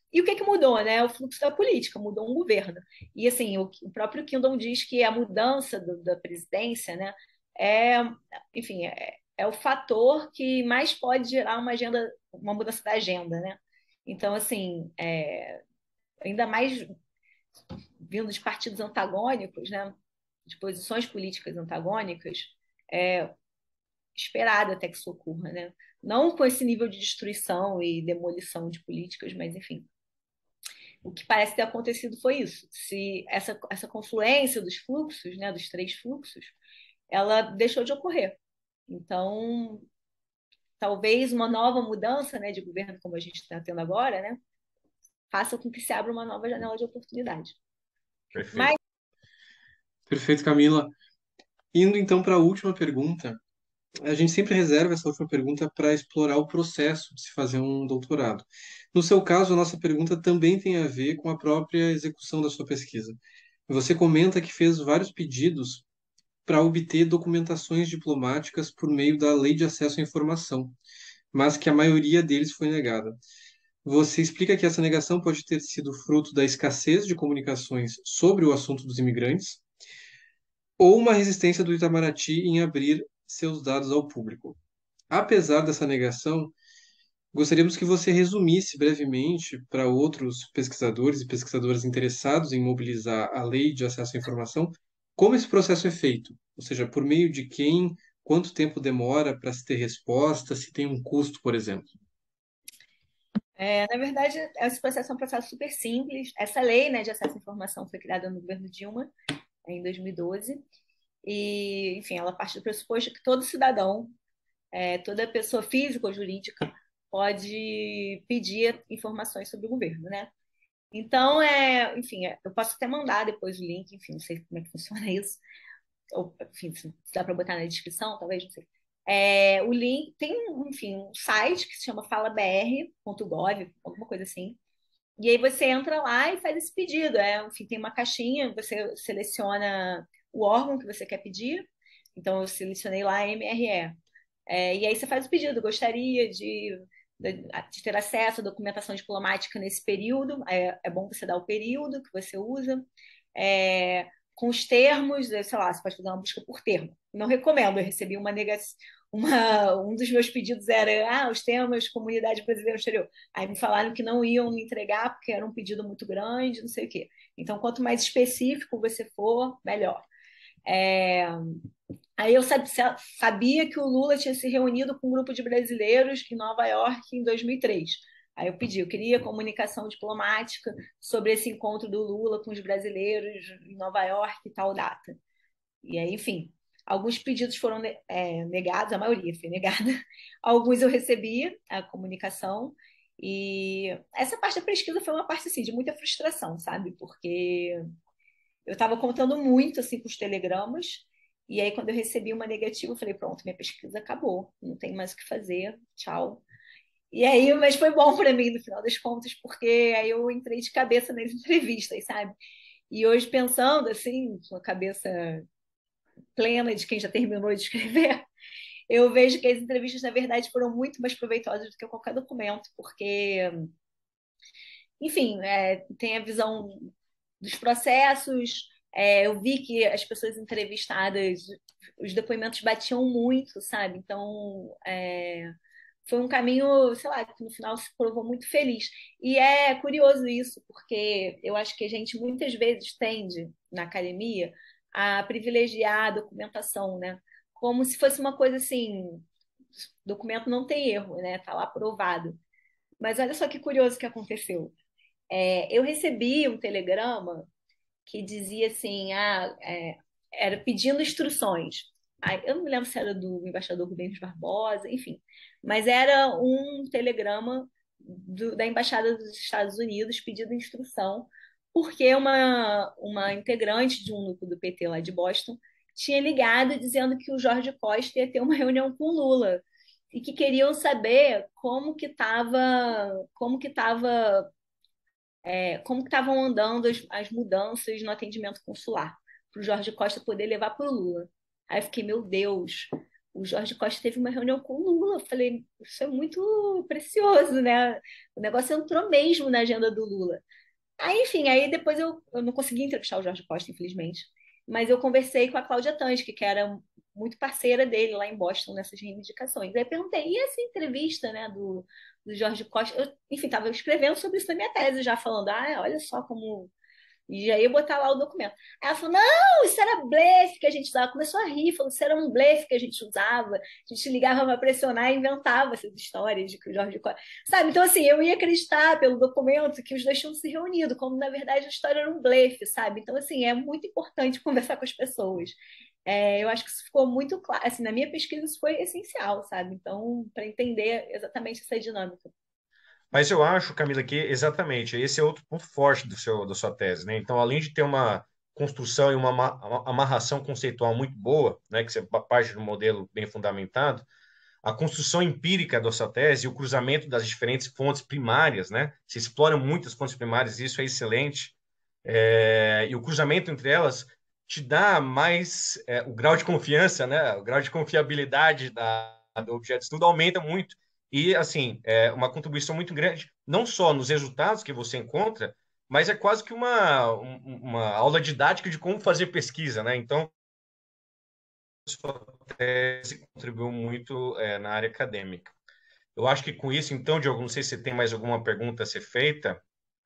E o que que mudou, né? O fluxo da política, mudou um governo. E assim, o, o próprio Kindle diz que a mudança do, da presidência, né, é, enfim, é, é o fator que mais pode gerar uma agenda, uma mudança da agenda, né? Então, assim, é, ainda mais vindo de partidos antagônicos, né, de posições políticas antagônicas, é esperado até que isso ocorra, né? Não com esse nível de destruição e demolição de políticas, mas enfim. O que parece ter acontecido foi isso. Se essa, essa confluência dos fluxos, né, dos três fluxos, ela deixou de ocorrer. Então, talvez uma nova mudança, né, de governo, como a gente está tendo agora, né, faça com que se abra uma nova janela de oportunidade. Mas Perfeito. Perfeito, Camila. Indo então para a última pergunta, a gente sempre reserva essa última pergunta para explorar o processo de se fazer um doutorado. No seu caso, a nossa pergunta também tem a ver com a própria execução da sua pesquisa. Você comenta que fez vários pedidos para obter documentações diplomáticas por meio da Lei de Acesso à Informação, mas que a maioria deles foi negada. Você explica que essa negação pode ter sido fruto da escassez de comunicações sobre o assunto dos imigrantes ou uma resistência do Itamaraty em abrir seus dados ao público. Apesar dessa negação, gostaríamos que você resumisse brevemente para outros pesquisadores e pesquisadoras interessados em mobilizar a Lei de Acesso à Informação como esse processo é feito, ou seja, por meio de quem, quanto tempo demora para se ter resposta, se tem um custo, por exemplo. É, na verdade, esse processo é um processo super simples. Essa lei, né, de acesso à informação foi criada no governo Dilma, em dois mil e doze. E, enfim, ela parte do pressuposto que todo cidadão, é, toda pessoa física ou jurídica, pode pedir informações sobre o governo, né? Então, é, enfim, é, eu posso até mandar depois o link, enfim, não sei como é que funciona isso. Ou, enfim, se dá para botar na descrição, talvez, não sei. É, o link tem, enfim, um site que se chama fala b r ponto gov, alguma coisa assim. E aí você entra lá e faz esse pedido. É, enfim, tem uma caixinha, você seleciona o órgão que você quer pedir. Então, eu selecionei lá M R E. É, e aí você faz o pedido. Gostaria de, de, de ter acesso à documentação diplomática nesse período. É, é bom você dar o período que você usa. É, com os termos, sei lá, você pode fazer uma busca por termo. Não recomendo, eu recebi uma negação. Uma, um dos meus pedidos era ah, os termos comunidade brasileira no exterior. Aí me falaram que não iam me entregar porque era um pedido muito grande, não sei o quê. Então, quanto mais específico você for, melhor. É, Aí eu sabia que o Lula tinha se reunido com um grupo de brasileiros em Nova York em dois mil e três. Aí eu pedi, eu queria comunicação diplomática sobre esse encontro do Lula com os brasileiros em Nova York e tal data. E aí, enfim, alguns pedidos foram é, negados, a maioria foi negada. Alguns eu recebi a comunicação. E essa parte da pesquisa foi uma parte assim, de muita frustração, sabe? Porque eu estava contando muito assim com os telegramas. E aí, quando eu recebi uma negativa, eu falei: pronto, minha pesquisa acabou, não tem mais o que fazer, tchau. E aí, mas foi bom para mim no final das contas, porque aí eu entrei de cabeça nas entrevistas, sabe? E hoje, pensando assim, com a cabeça plena de quem já terminou de escrever, eu vejo que as entrevistas, na verdade, foram muito mais proveitosas do que qualquer documento, porque, enfim, é, tem a visão dos processos. É, eu vi que as pessoas entrevistadas, os depoimentos batiam muito, sabe? Então, é, foi um caminho, sei lá, que no final se provou muito feliz. E é curioso isso, porque eu acho que a gente muitas vezes tende, na academia, a privilegiar a documentação, né? Como se fosse uma coisa assim, documento não tem erro, né? Tá lá aprovado. Mas olha só que curioso que aconteceu. É, eu recebi um telegrama que dizia assim, ah, é, era pedindo instruções. Ah, eu não me lembro se era do embaixador Rubens Barbosa, enfim, mas era um telegrama do- da Embaixada dos Estados Unidos pedindo instrução, porque uma, uma integrante de um núcleo do P T lá de Boston tinha ligado dizendo que o Jorge Costa ia ter uma reunião com o Lula e que queriam saber como que estava, como que estava é, como que estavam andando as, as mudanças no atendimento consular, para o Jorge Costa poder levar para o Lula. Aí eu fiquei, meu Deus, o Jorge Costa teve uma reunião com o Lula. Eu falei, isso é muito precioso, né? O negócio entrou mesmo na agenda do Lula. Aí, enfim, aí depois eu, eu não consegui entrevistar o Jorge Costa, infelizmente, mas eu conversei com a Cláudia Tange, que era muito parceira dele lá em Boston nessas reivindicações. Aí eu perguntei, e essa entrevista, né, do, do Jorge Costa? Eu, enfim, estava escrevendo sobre isso na minha tese, já falando, ah, olha só como e já ia botar lá o documento. Aí ela falou: não, isso era blefe que a gente usava. Começou a rir, falou: isso era um blefe que a gente usava. A gente ligava para pressionar e inventava essas histórias de que o Jorge Costa. Sabe? Então, assim, eu ia acreditar pelo documento que os dois tinham se reunido, como na verdade a história era um blefe, sabe? Então, assim, é muito importante conversar com as pessoas. É, eu acho que isso ficou muito claro. Assim, na minha pesquisa, isso foi essencial, sabe? Então, para entender exatamente essa dinâmica. Mas eu acho, Camila, que exatamente esse é outro ponto forte do seu, da sua tese, né? Então, além de ter uma construção e uma ama- amarração conceitual muito boa, né, que você parte de um modelo bem fundamentado, a construção empírica da sua tese e o cruzamento das diferentes fontes primárias, né? Se explora muitas fontes primárias, e isso é excelente. É, e o cruzamento entre elas te dá mais é, o grau de confiança, né? O grau de confiabilidade da, do objeto de estudo aumenta muito. E, assim, é uma contribuição muito grande, não só nos resultados que você encontra, mas é quase que uma, um- uma aula didática de como fazer pesquisa, né? Então, sua tese contribuiu muito é, na área acadêmica. Eu acho que com isso, então, Diogo, não sei se você tem mais alguma pergunta a ser feita.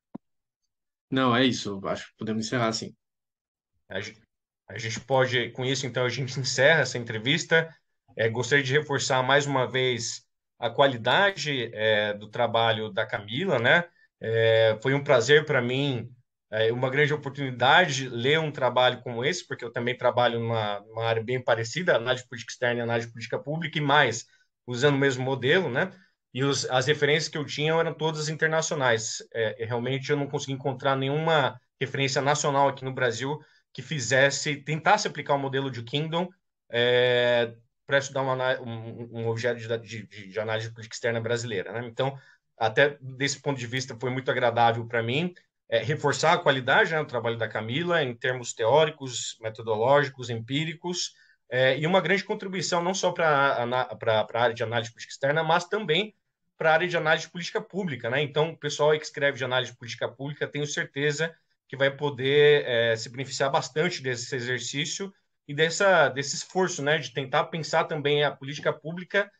Não, é isso. Acho que podemos encerrar assim. A gente, a gente pode, com isso, então, a gente encerra essa entrevista. É, gostaria de reforçar mais uma vez a qualidade é, do trabalho da Camila, né? É, foi um prazer para mim, é, uma grande oportunidade ler um trabalho como esse, porque eu também trabalho numa, numa área bem parecida, análise política externa e análise política pública, e mais, usando o mesmo modelo, né? E os, as referências que eu tinha eram todas internacionais. É, realmente eu não consegui encontrar nenhuma referência nacional aqui no Brasil que fizesse, tentasse aplicar o modelo de Kingdom é, para estudar uma, um, um objeto de, de, de, análise de política externa brasileira. Né? Então, até desse ponto de vista, foi muito agradável para mim é, reforçar a qualidade né, do trabalho da Camila em termos teóricos, metodológicos, empíricos, é, e uma grande contribuição não só para a área de análise política externa, mas também para a área de análise de política pública. Né? Então, o pessoal aí que escreve de análise de política pública, tenho certeza que vai poder é, se beneficiar bastante desse exercício e dessa, desse esforço, né, de tentar pensar também a política pública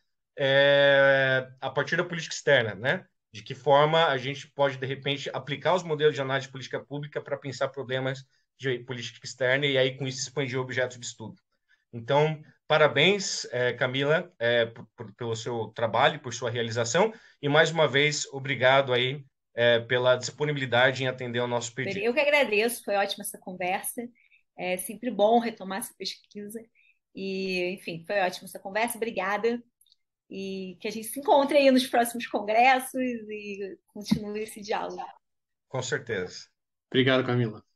é, a partir da política externa, né? De que forma a gente pode, de repente, aplicar os modelos de análise de política pública para pensar problemas de política externa e aí, com isso, expandir objetos de estudo. Então, parabéns, é, Camila, é, por, por, pelo seu trabalho, por sua realização e, mais uma vez, obrigado aí é, pela disponibilidade em atender ao nosso pedido. Eu que agradeço, foi ótima essa conversa. É sempre bom retomar essa pesquisa. E, enfim, foi ótima essa conversa. Obrigada. E que a gente se encontre aí nos próximos congressos e continue esse diálogo. Com certeza. Obrigado, Camila.